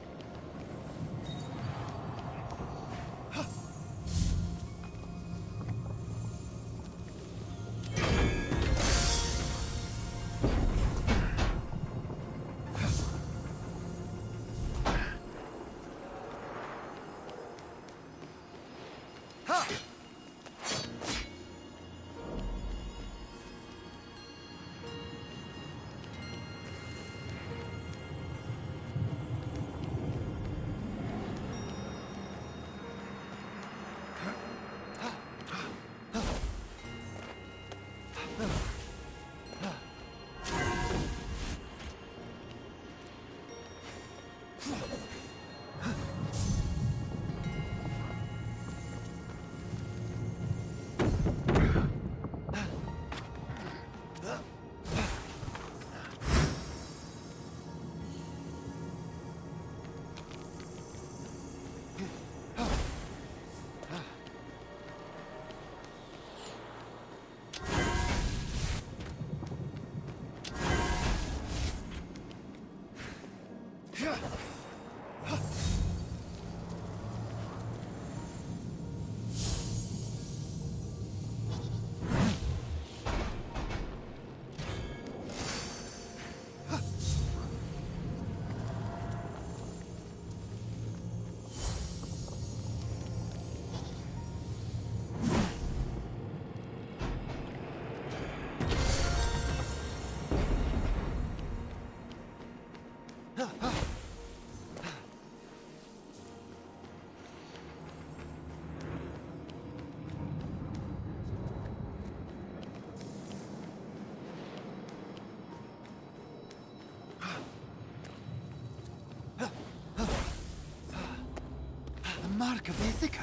Mark of Ithaca.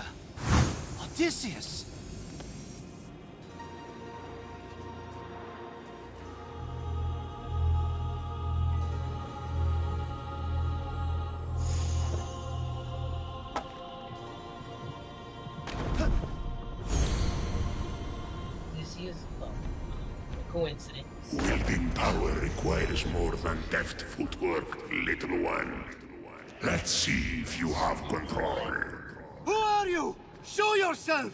Odysseus. Odysseus? Oh, coincidence. Wielding power requires more than deft footwork, little one. Let's see if you have control. Who are you? Show yourself!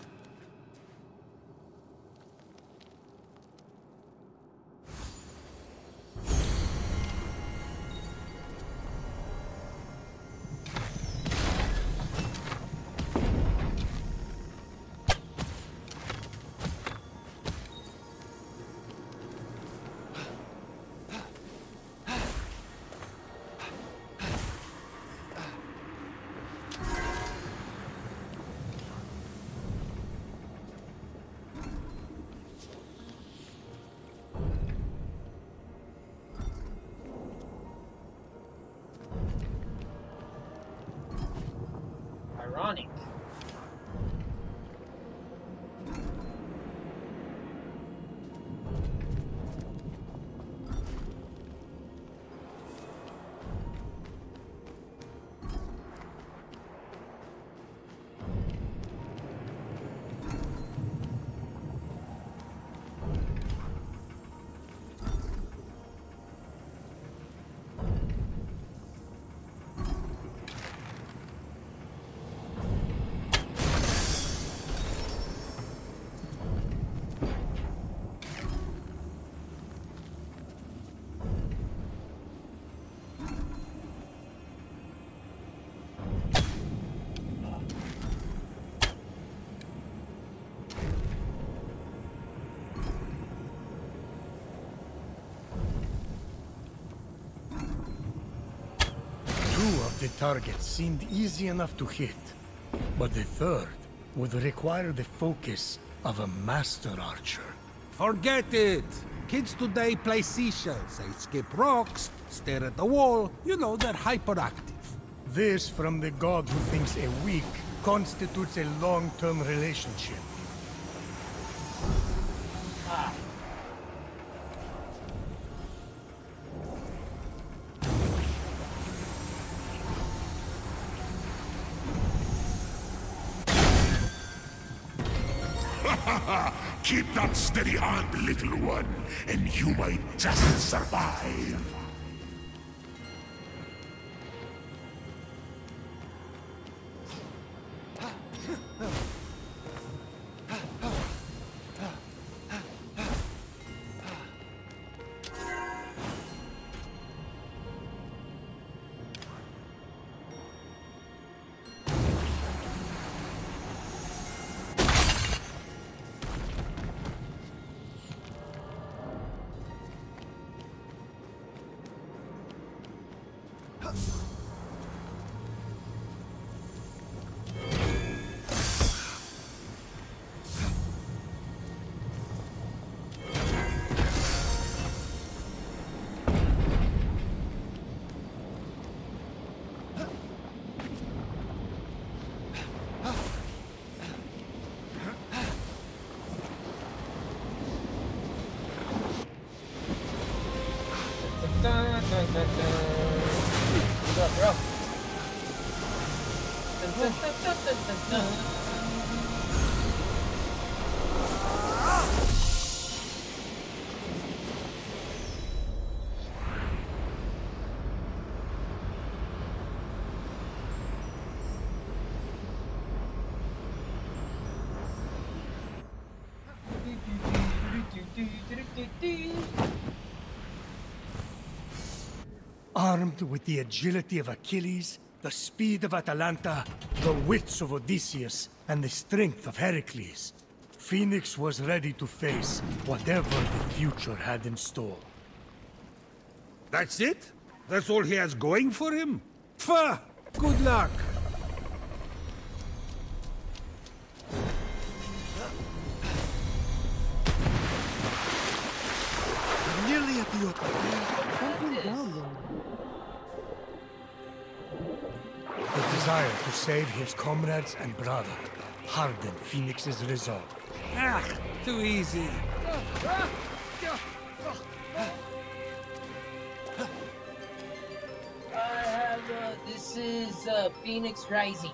two of the targets seemed easy enough to hit, but the third would require the focus of a master archer. Forget it! Kids today play seashells. They skip rocks, stare at the wall. You know, they're hyperactive. This from the god who thinks a week constitutes a long-term relationship. Keep that steady hand, little one, and you might just survive. What's up, bro? Armed with the agility of Achilles, the speed of Atalanta, the wits of Odysseus, and the strength of Heracles, Phoenix was ready to face whatever the future had in store. That's it? That's all he has going for him? Pfah! Good luck! Nearly at the The desire to save his comrades and brother hardened Phoenix's resolve. Ah, too easy. This is Phoenix Rising.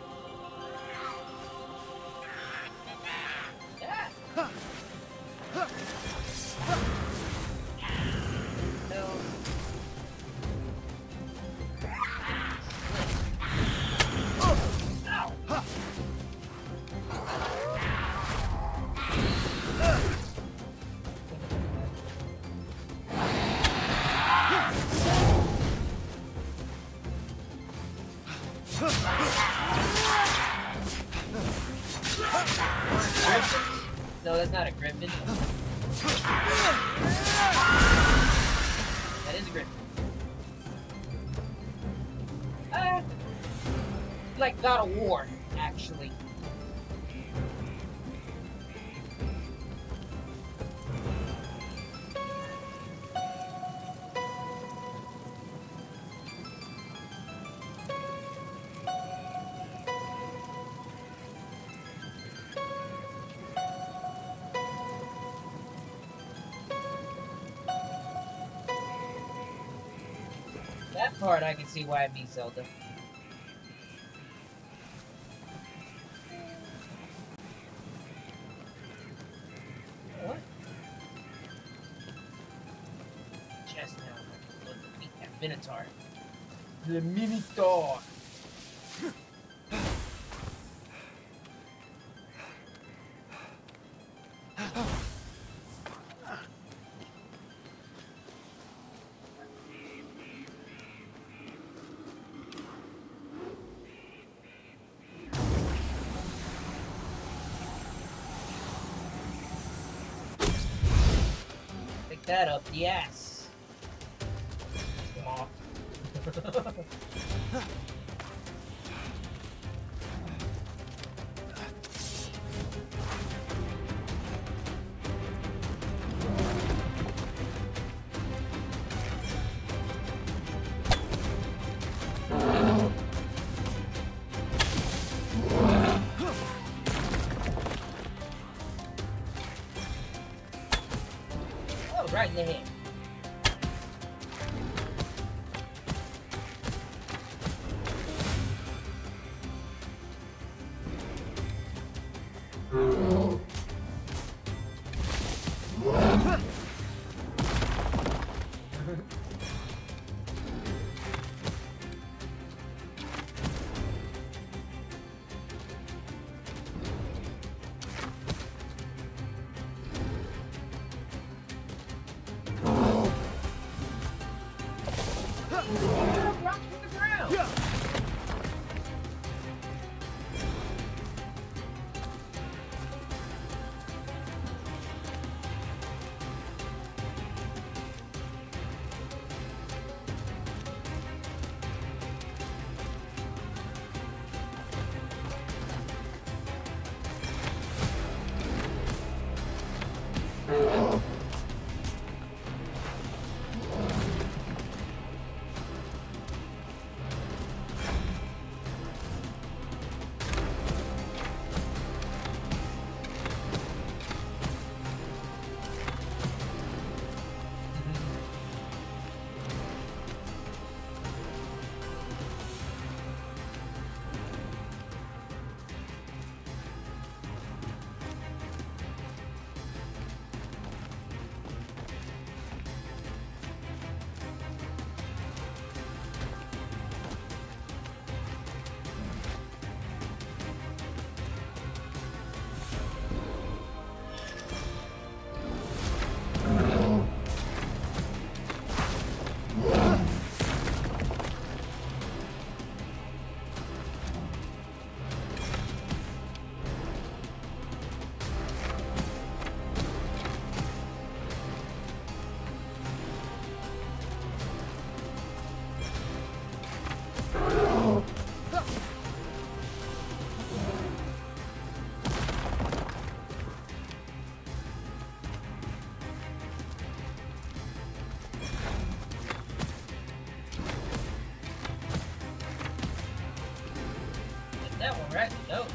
No, that's not a griffin. That is a griffin. Like God of War, actually. That part I can see why it be Zelda. What? Chest now. Let's beat that Minotaur. The Minotaur. That up the ass. Come on. Right in the head. That one right in the nose.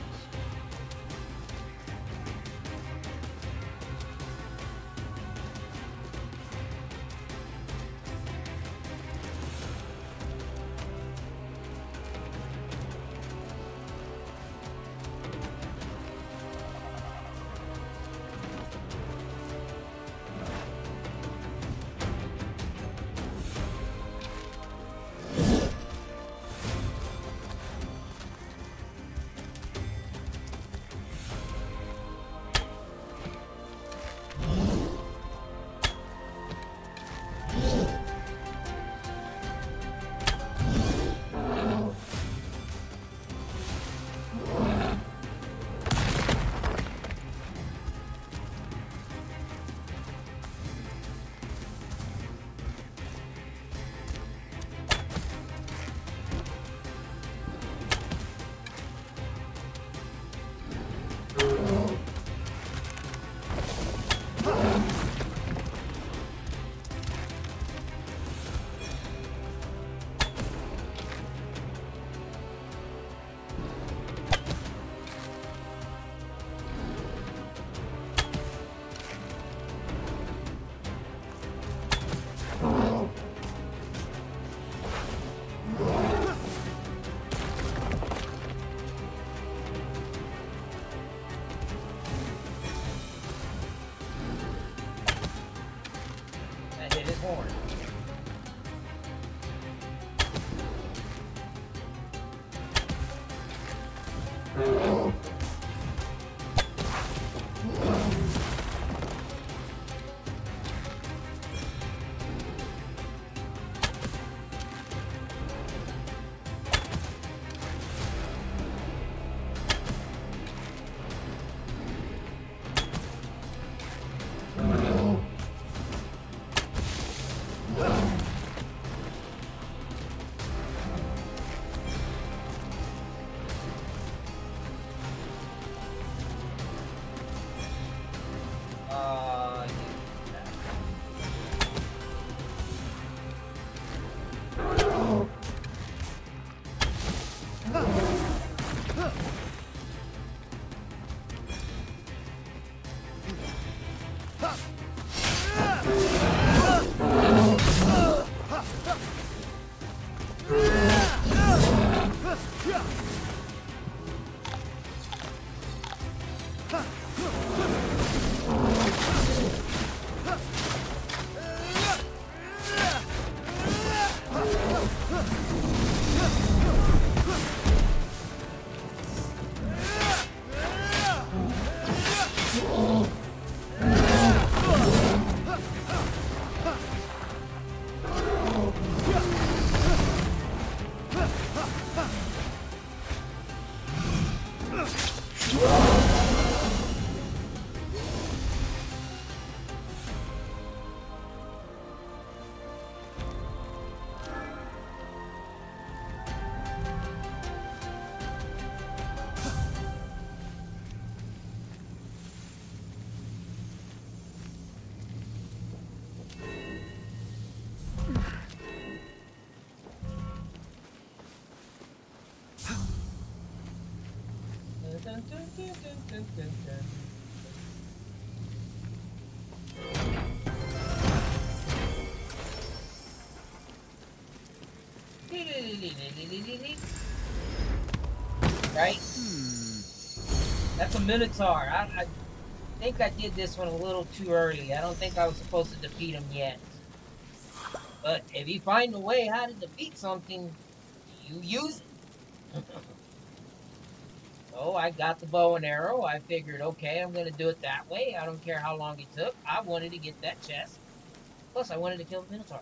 Right? That's a Minotaur. I think I did this one a little too early. I don't think I was supposed to defeat him yet. But if you find a way how to defeat something, you use it. So I got the bow and arrow. I figured, okay, I'm going to do it that way. I don't care how long it took. I wanted to get that chest. Plus, I wanted to kill the Minotaur.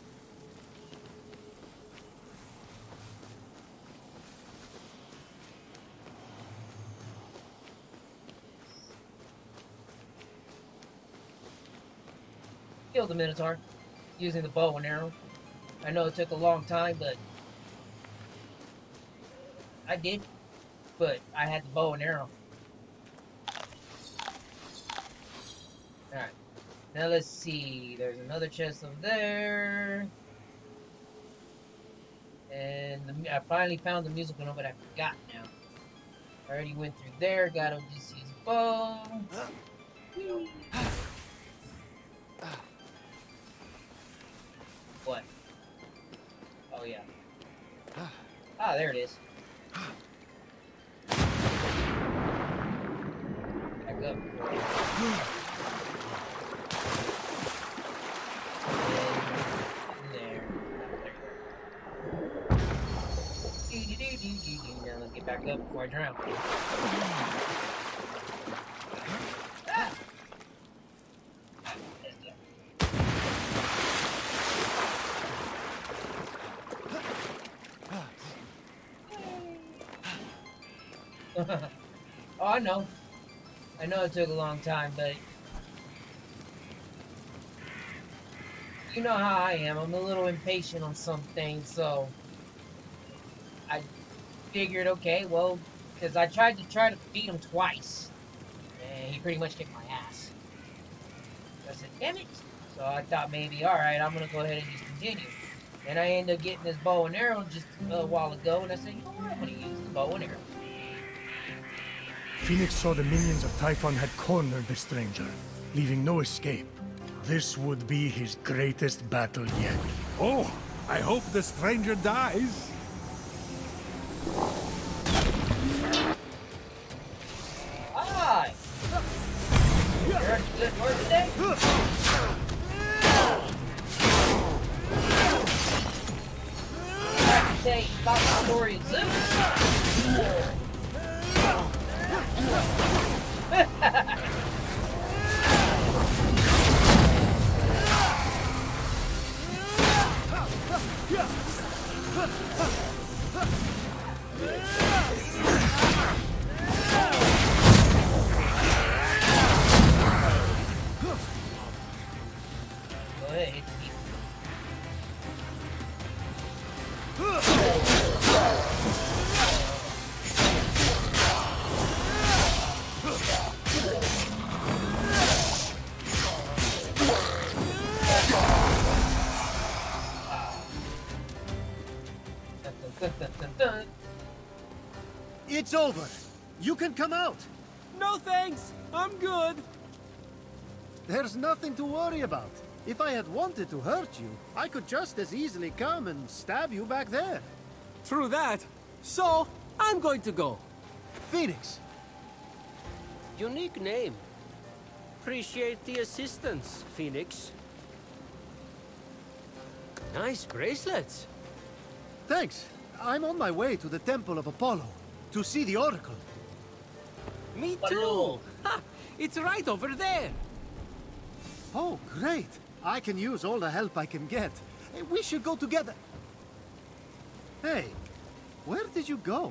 Killed the Minotaur using the bow and arrow. I know it took a long time, but I did. But I had the bow and arrow. Alright. Now let's see. There's another chest over there. And I finally found the musical note, but I forgot now. I already went through there. Got Odysseus' bow. What? Oh, yeah. Ah, there it is. Back up. There. Now let's get back up before I drown. Ah! Oh, I know. I know it took a long time, but you know how I am. I'm a little impatient on some things, so I figured, okay, well, because I tried to beat him twice, and he pretty much kicked my ass. So I said, damn it. So I thought maybe, alright, I'm going to go ahead and just continue. And I ended up getting this bow and arrow just a while ago, and I said, you know what, I'm going to use the bow and arrow. Phoenix saw the minions of Typhon had cornered the stranger, leaving no escape. This would be his greatest battle yet. Oh, I hope the stranger dies. Hi! You heard a good word today? I have to say about the story of Zeus. Go ahead, hit the beat. It's over. You can come out. No thanks. I'm good. There's nothing to worry about. If I had wanted to hurt you, I could just as easily come and stab you back there. True that. So, I'm going to go. Phoenix. Unique name. Appreciate the assistance, Phoenix. Nice bracelets. Thanks. I'm on my way to the Temple of Apollo to see the Oracle. Me too. Ha! It's right over there. Oh, great. I can use all the help I can get. We should go together. Hey, where did you go?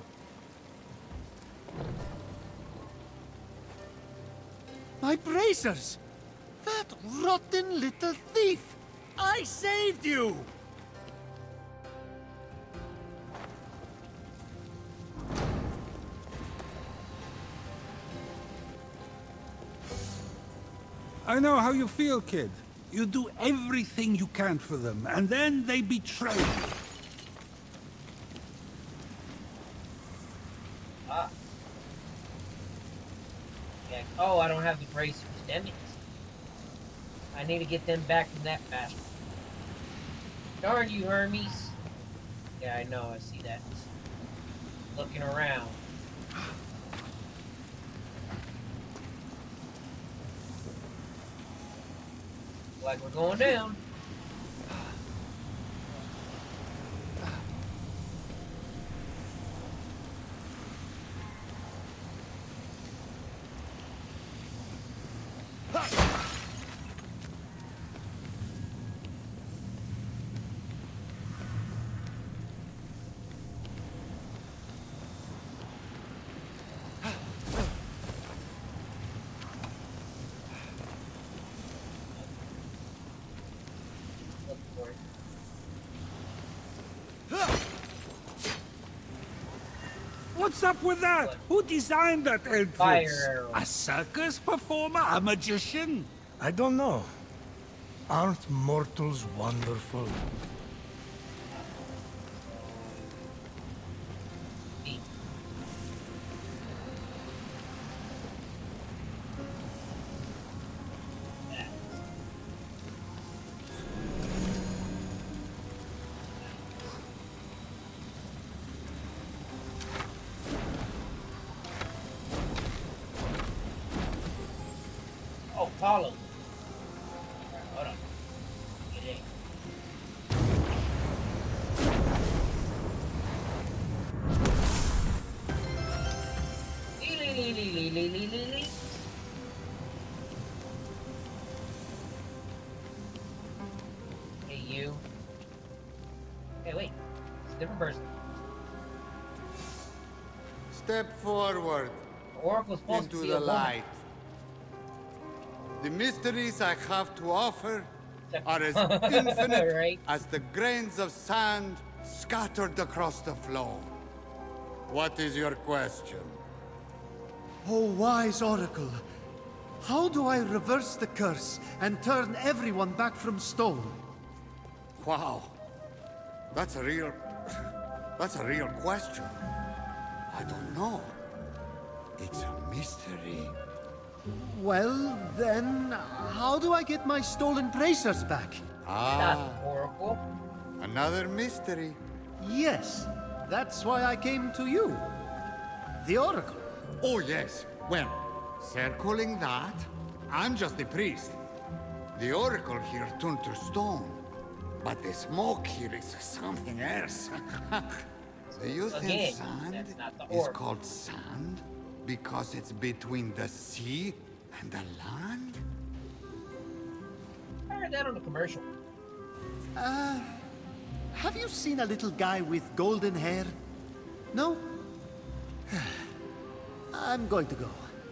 My bracers! That rotten little thief! I saved you! I know how you feel, kid. You do everything you can for them, and then they betray you. Ah. Yeah. Oh, I don't have the bracers. Damn it. I need to get them back from that bastard. Darn you, Hermes. Yeah, I know. I see that. Looking around. Like we're going down. What's up with that? Who designed that entrance? Fire arrow. A circus performer? A magician? I don't know. Aren't mortals wonderful? Oh, Apollo. Hold on. Get in. Lee. Hey, you. Hey, wait. It's a different person. Step forward The Oracle's supposed to into be the a woman. light. The mysteries I have to offer are as infinite Right? as the grains of sand scattered across the floor. What is your question? Oh, wise Oracle. How do I reverse the curse and turn everyone back from stone? Wow. That's a real question. I don't know. It's a mystery. Well, then, how do I get my stolen bracers back? Ah, Oracle. another mystery. Yes, that's why I came to you. The Oracle. Oh, yes. Well, circling that, I'm just the priest. The Oracle here turned to stone. But the smoke here is something else. Do you think Again, sand that's not the is Oracle. called sand because it's between the sea and the land? I heard that on a commercial. Have you seen a little guy with golden hair? No? I'm going to go.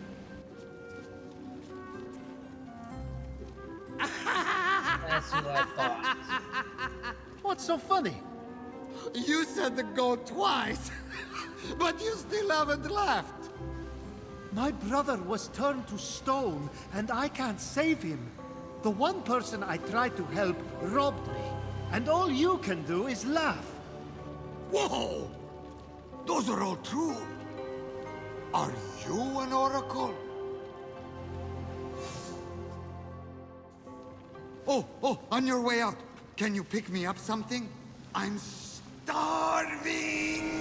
That's who I thought. What's so funny? You said the go twice, but you still haven't left. My brother was turned to stone, and I can't save him. The one person I tried to help robbed me, and all you can do is laugh. Whoa! Those are all true. Are you an oracle? Oh, on your way out, can you pick me up something? I'm starving!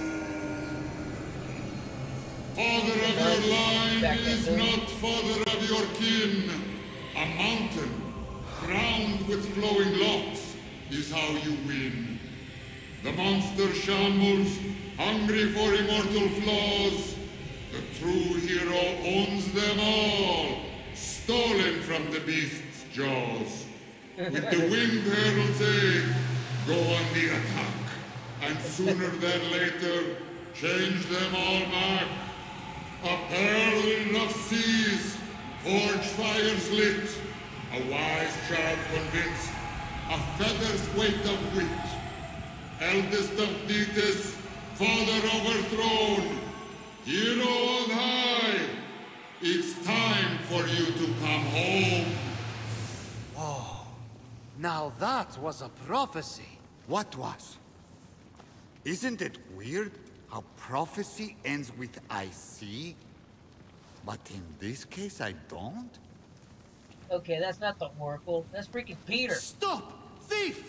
Father of your line is not father of your kin. A mountain, crowned with flowing locks, is how you win. The monster shambles, hungry for immortal flaws. The true hero owns them all, stolen from the beast's jaws. With the winged herald's aid, go on the attack, and sooner than later, change them all back. A pearl in rough seas, forge fires lit, a wise child convinced, a feather's weight of wit. Eldest of Thetis, father overthrown, hero on high, it's time for you to come home. Whoa. Now that was a prophecy. What was? Isn't it weird how prophecy ends with I see? But in this case, I don't? Okay, that's not the Oracle. That's freaking Peter. Stop! Thief!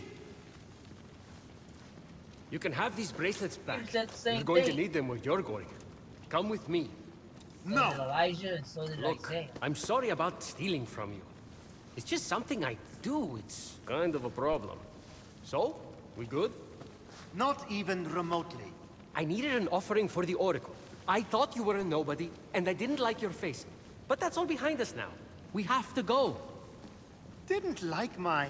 You can have these bracelets back. said the same You're going to thing. need them where you're going. Come with me. So did Elijah, and so did Look, Isaiah. I'm sorry about stealing from you. It's just something I do. It's kind of a problem. So, we good? Not even remotely. I needed an offering for the Oracle. I thought you were a nobody, and I didn't like your face. But that's all behind us now. We have to go. Didn't like my...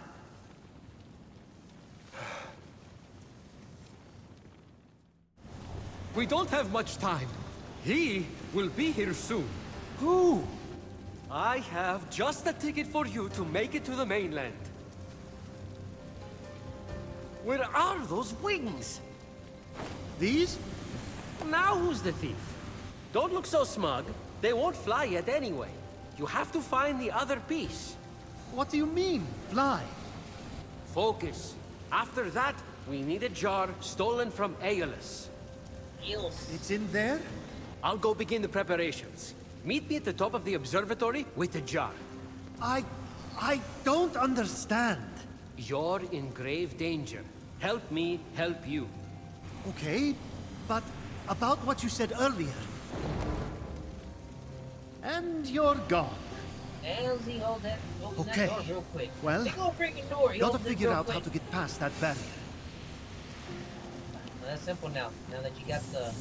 We don't have much time. He will be here soon. Who? I have just a ticket for you to make it to the mainland. Where are those wings? These? Now who's the thief? Don't look so smug. They won't fly yet anyway. You have to find the other piece. What do you mean, fly? Focus. After that, we need a jar stolen from Aeolus. It's in there? I'll go begin the preparations. Meet me at the top of the observatory with the jar. I don't understand. You're in grave danger. Help me help you. Okay, but about what you said earlier. And you're gone. Elsie, hold that. Open Okay. that door real quick. Well, Big old freaking door. He gotta opens it figure real out how quick. to get past that barrier. Well, that's simple now. Now that you got the...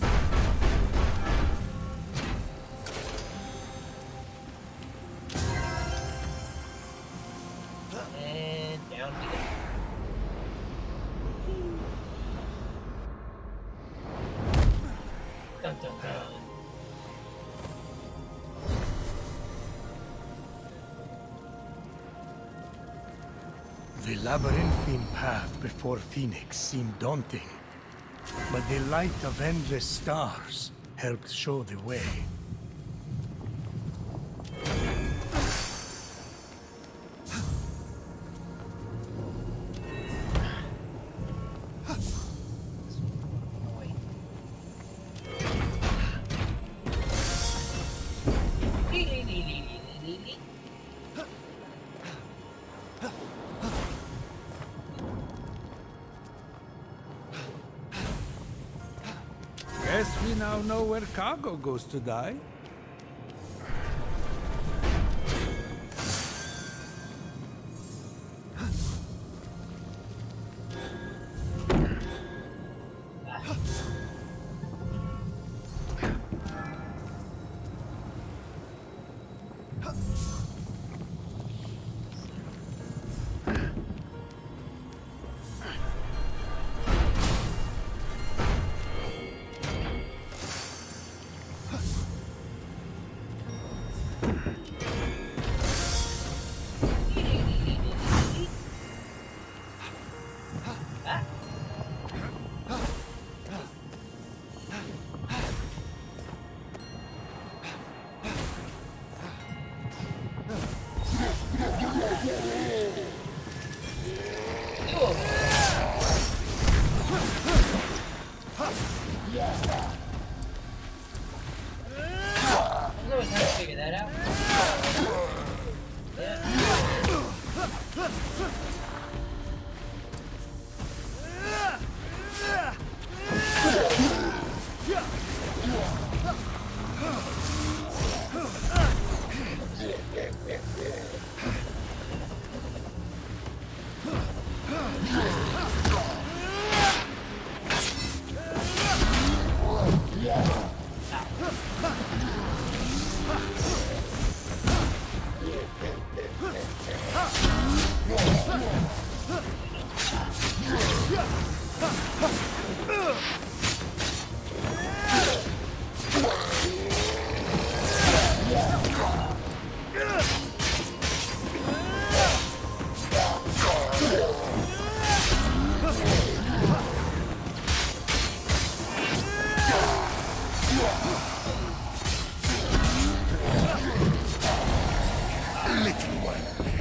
And down we go. Dun, dun, dun. The labyrinthine path before Phoenix seemed daunting, but the light of endless stars helped show the way. Guess we now know where cargo goes to die. I was trying to figure that out. Yeah.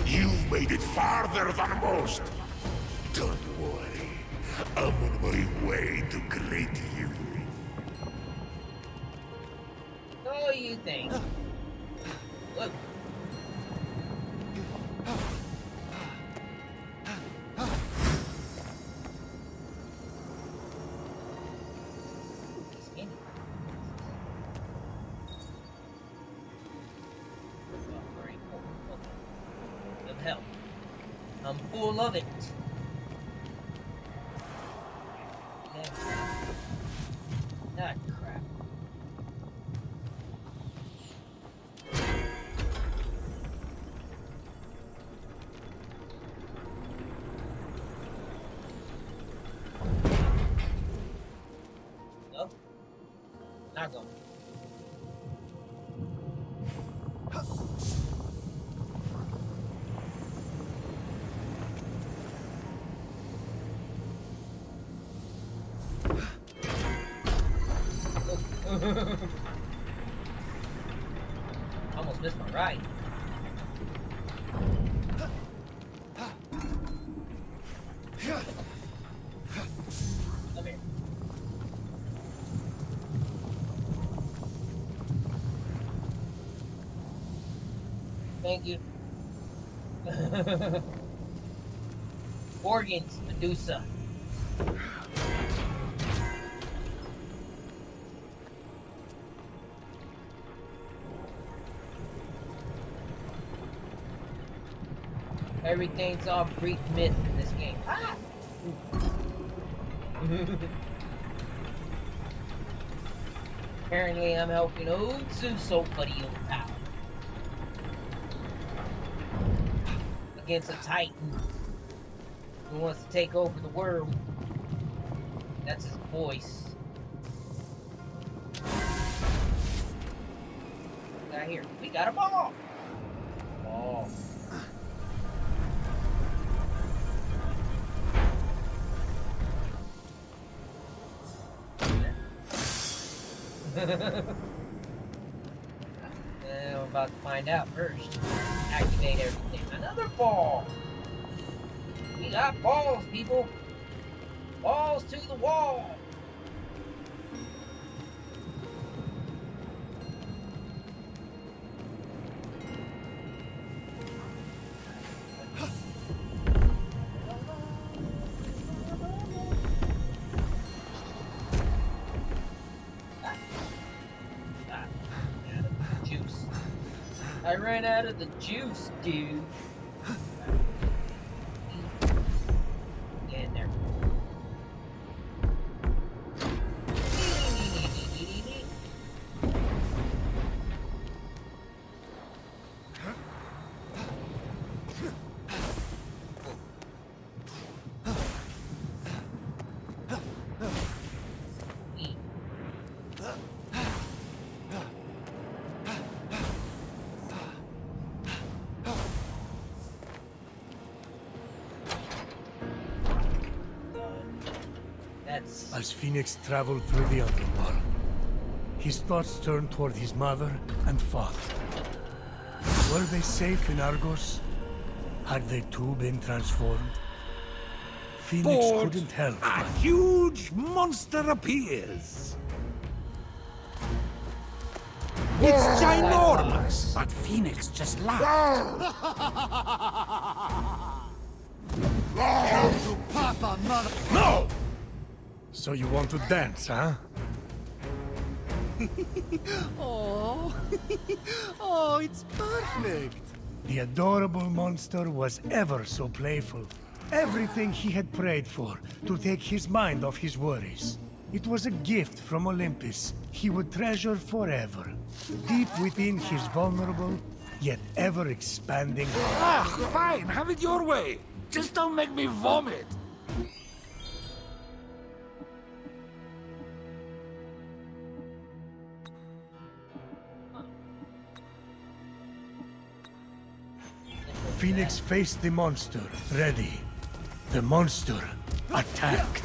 You've made it farther than most. Don't worry. I'm on my way to greet you. So you think. Look. Help. I'm full of it. Ah, crap. No? Not going. Almost missed my ride. Come here. Thank you. Organs, Medusa. Everything's all Greek myth in this game. Ah! Apparently I'm helping old Zeus over the old power. Against a titan who wants to take over the world. That's his voice. What got here? We got a ball! Ball. I'm about to find out first. Activate everything. Another ball! We got balls, people! Balls to the wall! I ran out of the juice, dude. Get in there. As Phoenix traveled through the underworld, his thoughts turned toward his mother and father. Were they safe in Argos? Had they too been transformed? Phoenix couldn't help. A huge monster appears. It's ginormous, but Phoenix just laughs. Papa, mother. No! So you want to dance, huh? Oh, oh, it's perfect. The adorable monster was ever so playful. Everything he had prayed for, to take his mind off his worries. It was a gift from Olympus he would treasure forever. Deep within his vulnerable, yet ever-expanding heart. Fine, have it your way. Just don't make me vomit. Phoenix faced the monster, ready. The monster attacked.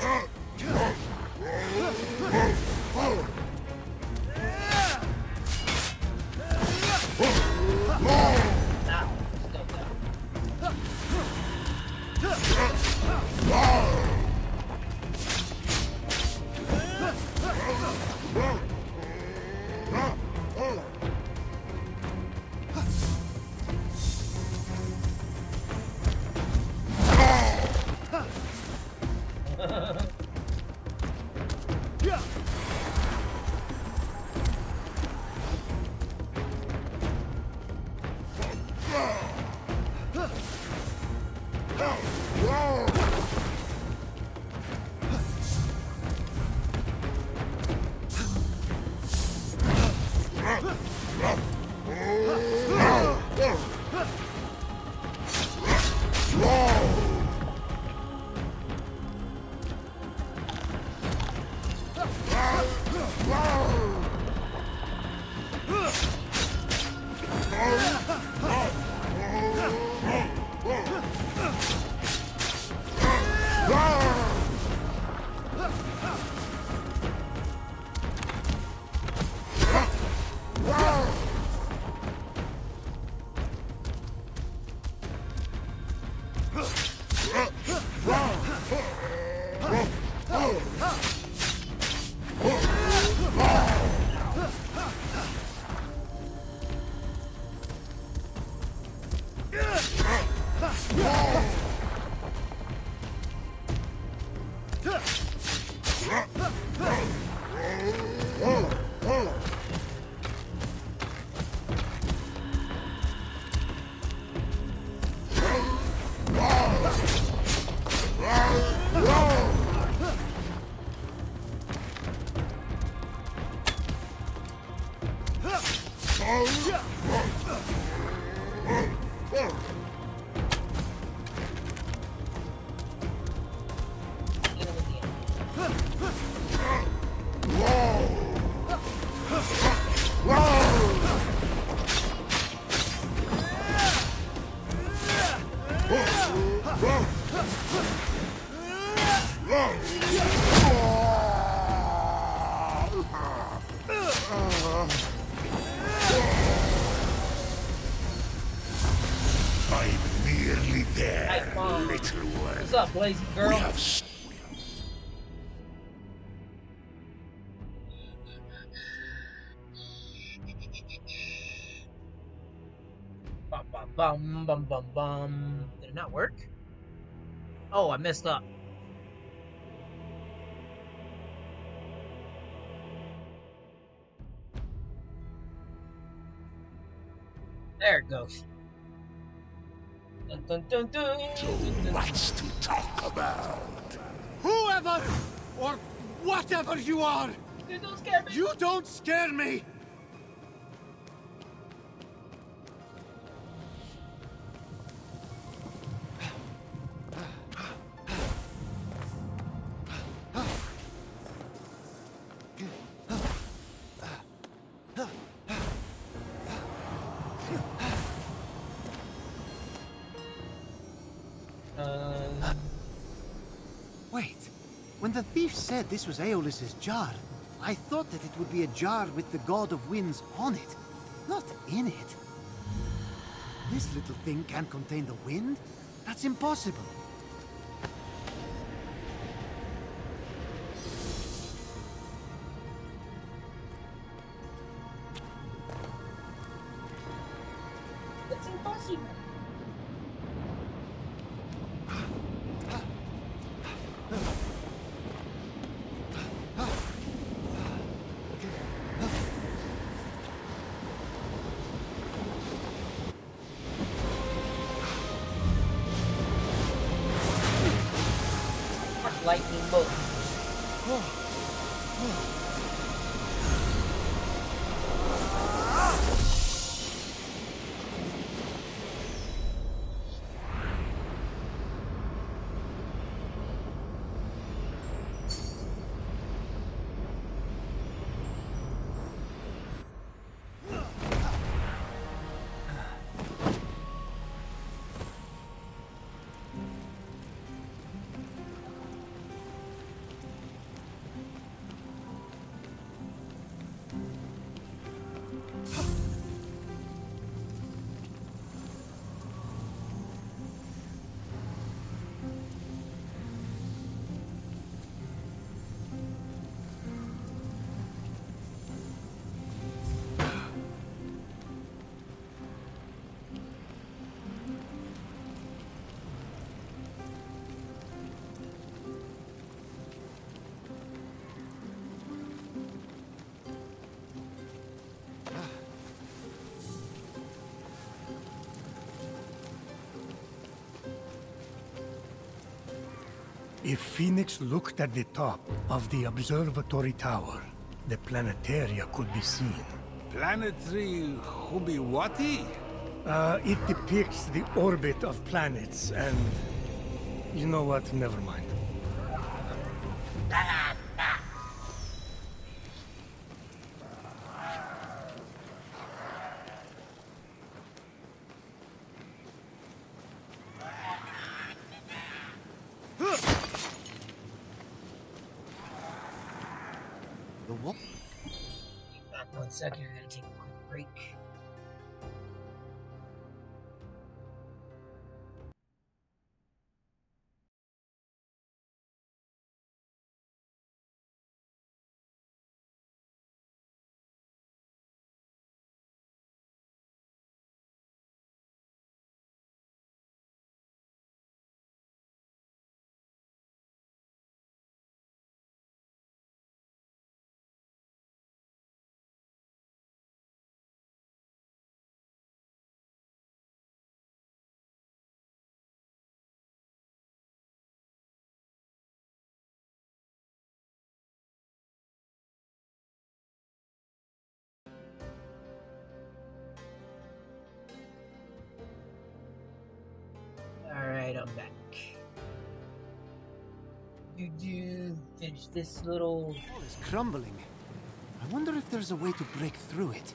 I'm nearly there, little one. What's up, lazy girl? We have Bum, bum, bum, bum. Did it not work? Oh, I messed up. There it goes. Dun, dun, dun, dun. so much to talk about. Whoever or whatever you are, Dude, don't scare me. you don't scare me. Wait, when the thief said this was Aeolus's jar, I thought that it would be a jar with the God of Winds on it, not in it. This little thing can't contain the wind? That's impossible. That's impossible. Lightning bolt. If Phoenix looked at the top of the observatory tower, the planetaria could be seen. Planetary Hubiwati? It depicts the orbit of planets and... You know what? Never mind. Back 1 second, I'm gonna take a quick break. Alright, I'm back. You finish this little... Wall is crumbling. I wonder if there's a way to break through it.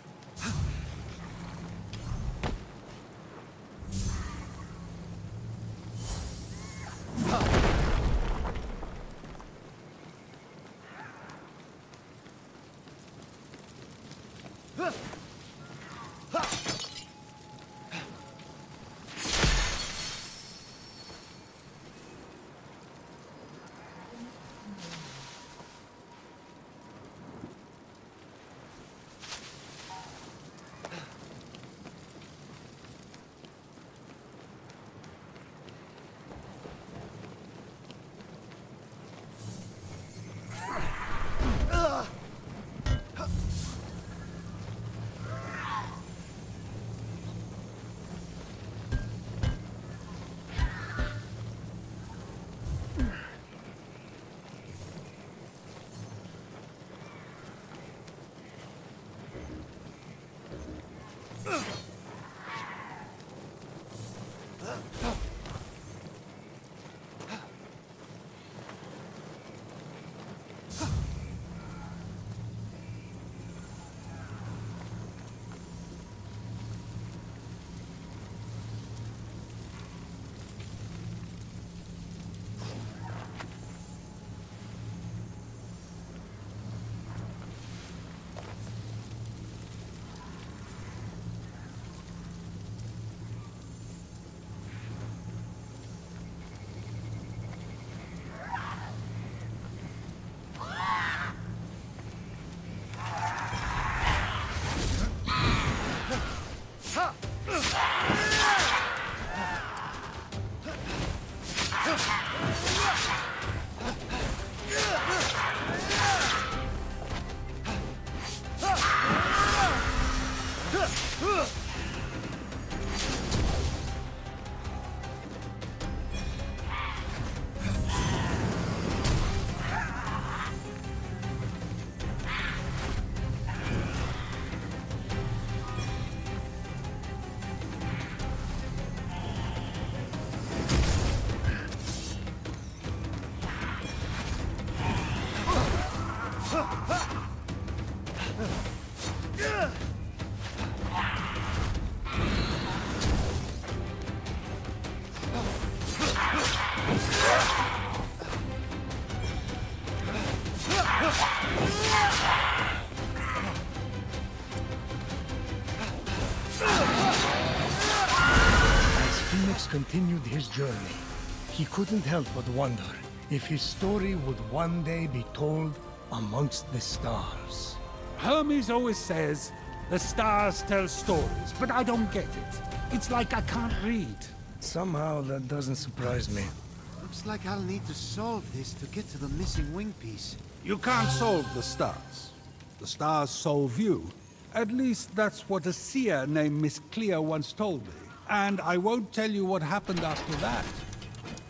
Continued his journey, he couldn't help but wonder if his story would one day be told amongst the stars. Hermes always says, the stars tell stories, but I don't get it. It's like I can't read. Somehow that doesn't surprise me. Looks like I'll need to solve this to get to the missing wing piece. You can't solve the stars. The stars solve you. At least that's what a seer named Miss Clea once told me. And I won't tell you what happened after that.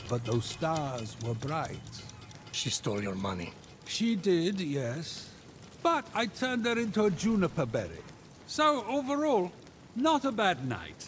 but those stars were bright. She stole your money. She did, yes. But I turned her into a juniper berry. So, overall, not a bad night.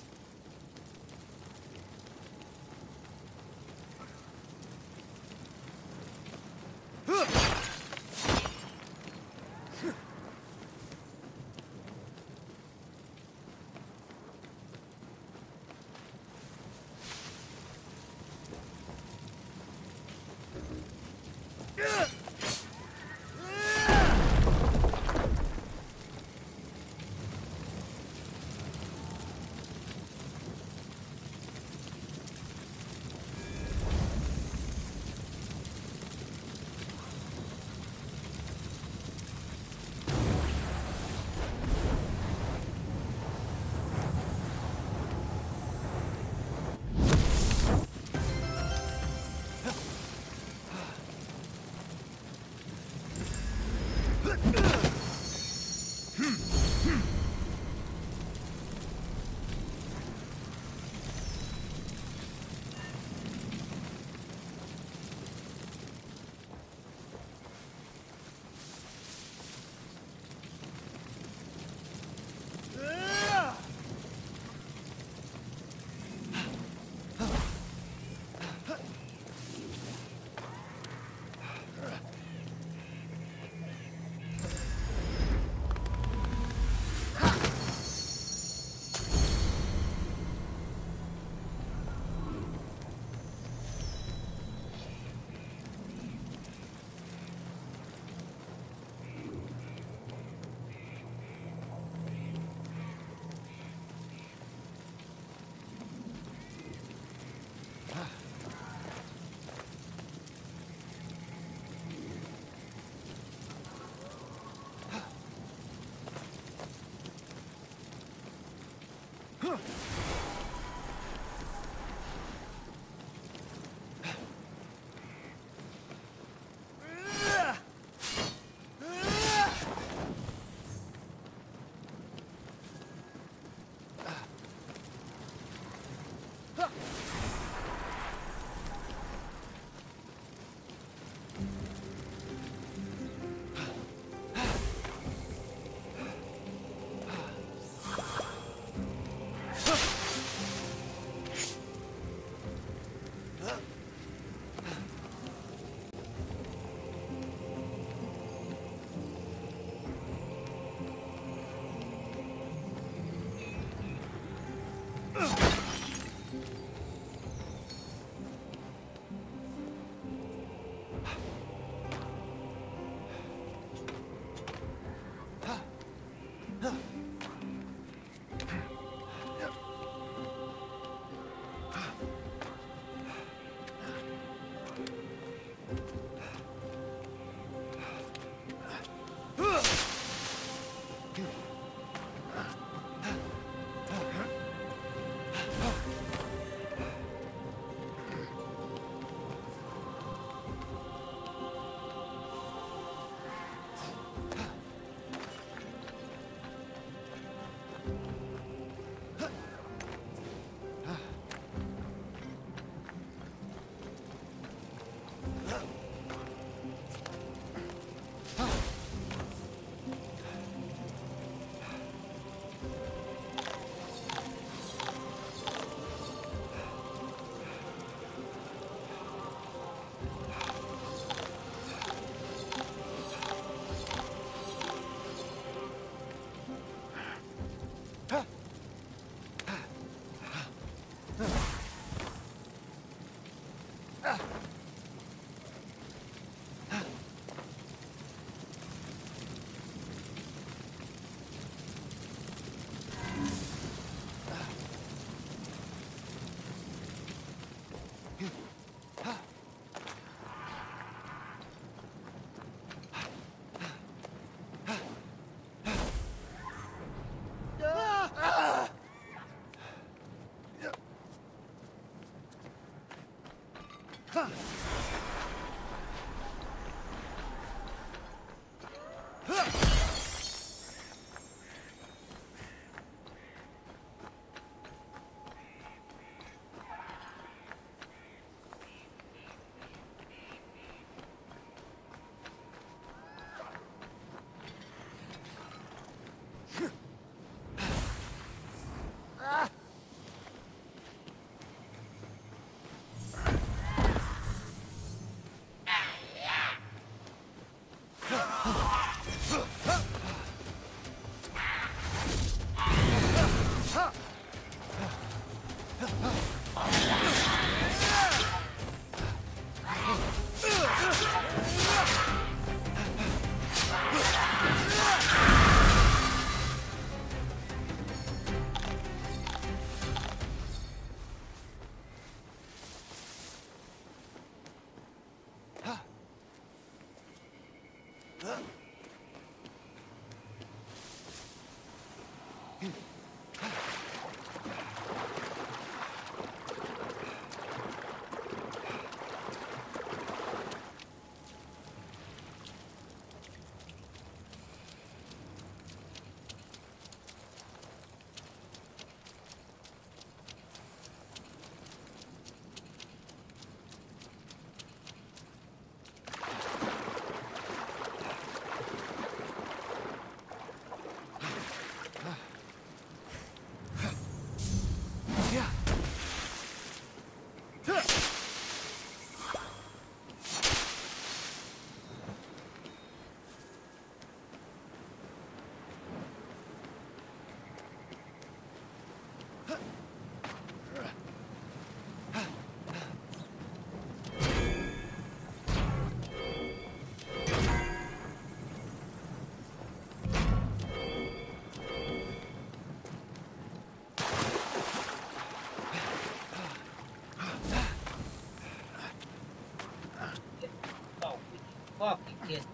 Fucking kid.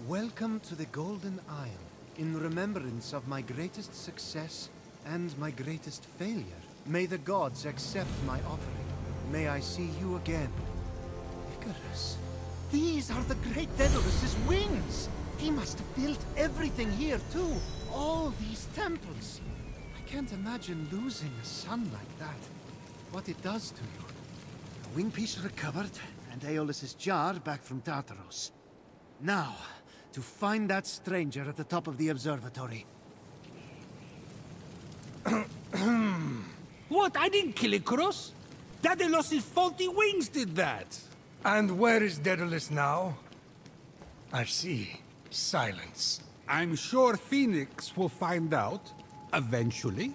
Welcome to the Golden Isle. In remembrance of my greatest success and my greatest failure, may the gods accept my offering. May I see you again. Icarus. These are the great Daedalus's wings! He must have built everything here, too. All these temples. I can't imagine losing a son like that. What it does to you. The wing piece recovered, and Aeolus's jar back from Tartaros. Now, to find that stranger at the top of the observatory. What? I didn't kill Icarus! Daedalus' faulty wings did that! And where is Daedalus now? I see. Silence. I'm sure Phoenix will find out, eventually.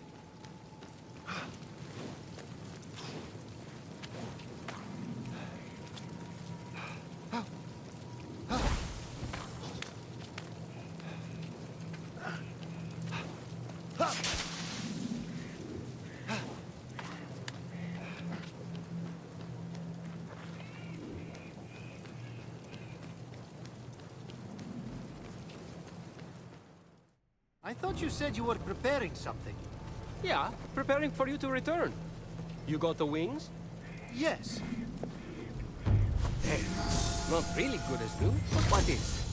I thought you said you were preparing something. Yeah, preparing for you to return. You got the wings? Yes. Hey, not really good as new, but what is?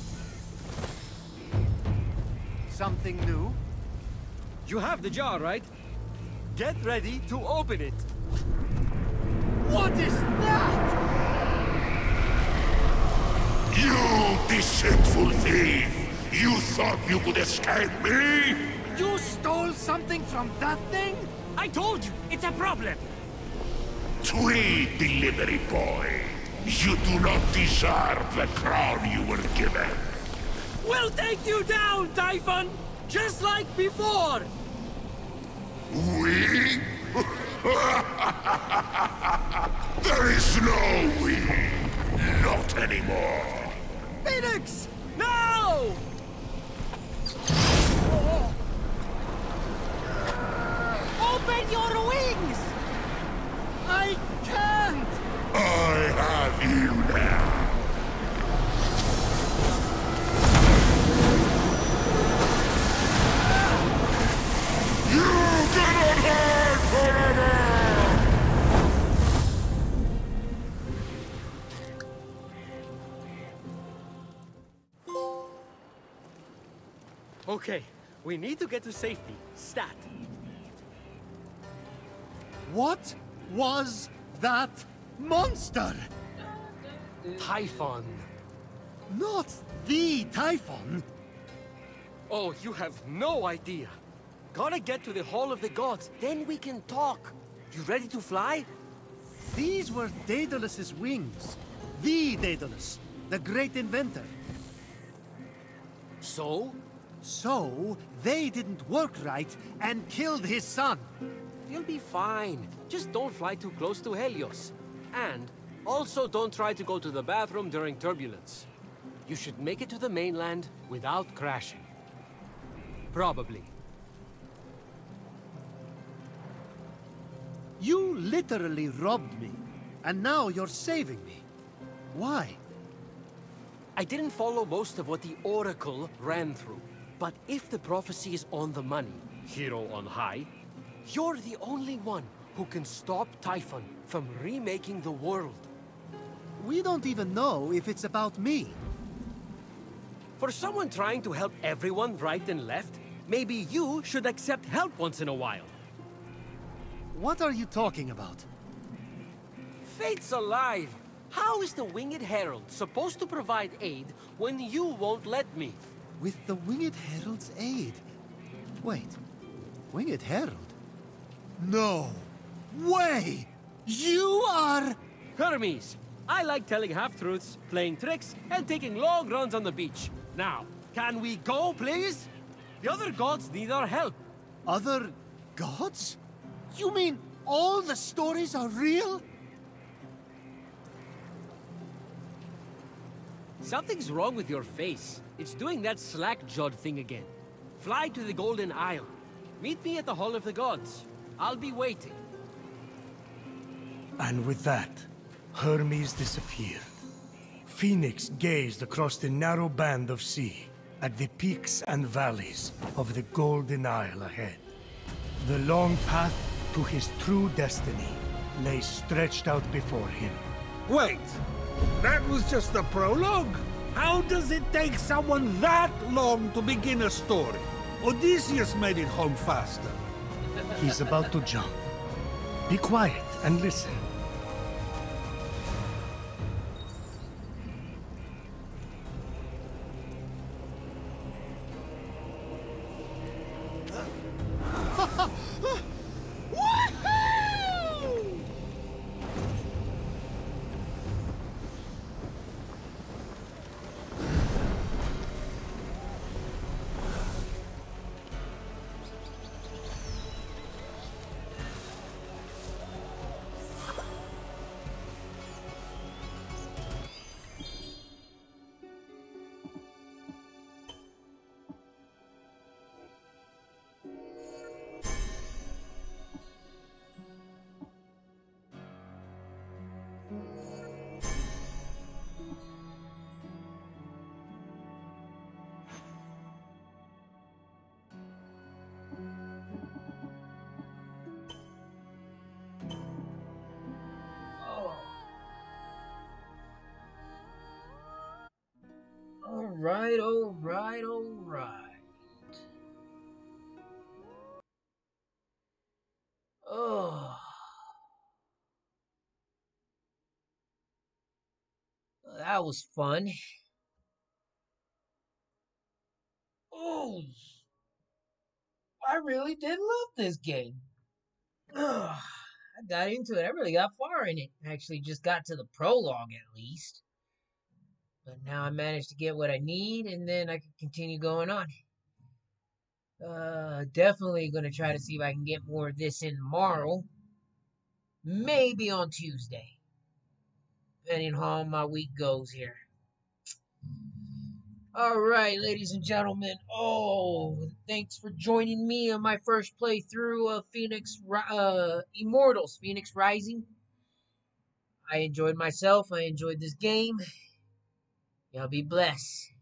Something new? You have the jar, right? Get ready to open it. What is that? You deceitful thief! You thought you could escape me? You stole something from that thing? I told you, it's a problem! Tweed delivery boy! You do not deserve the crown you were given! We'll take you down, Typhon! Just like before! We? There is no we! Not anymore! Phoenix! No! Open your wings! I can't! I have you now! You cannot hide forever! Okay, we need to get to safety. Stat. What was that monster? Typhon. Not the Typhon. Oh, you have no idea. Gotta get to the Hall of the Gods, then we can talk. You ready to fly? These were Daedalus's wings. The Daedalus, the great inventor. So? So, they didn't work right and killed his son. You'll be fine. Just don't fly too close to Helios. And also don't try to go to the bathroom during turbulence. You should make it to the mainland without crashing. Probably. You literally robbed me, and now you're saving me. Why? I didn't follow most of what the Oracle ran through. But if the prophecy is on the money, hero on high, you're the only one who can stop Typhon from remaking the world. We don't even know if it's about me. For someone trying to help everyone right and left, maybe you should accept help once in a while. What are you talking about? Fate's alive! How is the Winged Herald supposed to provide aid when you won't let me? With the Winged Herald's aid? Wait, Winged Herald? No way! You are... Hermes! I like telling half-truths, playing tricks, and taking long runs on the beach. Now, can we go, please? The other gods need our help. Other gods? You mean all the stories are real? Something's wrong with your face. It's doing that slack-jawed thing again. Fly to the Golden Isle. Meet me at the Hall of the Gods. I'll be waiting. And with that, Hermes disappeared. Phoenix gazed across the narrow band of sea, at the peaks and valleys of the Golden Isle ahead. The long path to his true destiny lay stretched out before him. Wait! That was just the prologue? How does it take someone that long to begin a story? Odysseus made it home faster. He's about to jump. Be quiet and listen. Alright. Oh. That was fun. Oh. I really did love this game. I got into it. I really got far in it. Actually, just got to the prologue at least. But now I managed to get what I need, and then I can continue going on. Definitely gonna try to see if I can get more of this in tomorrow. Maybe on Tuesday. Depending on how my week goes here. Alright, ladies and gentlemen. Oh, thanks for joining me on my first playthrough of Immortals, Phoenix Rising. I enjoyed myself. I enjoyed this game. Y'all be blessed.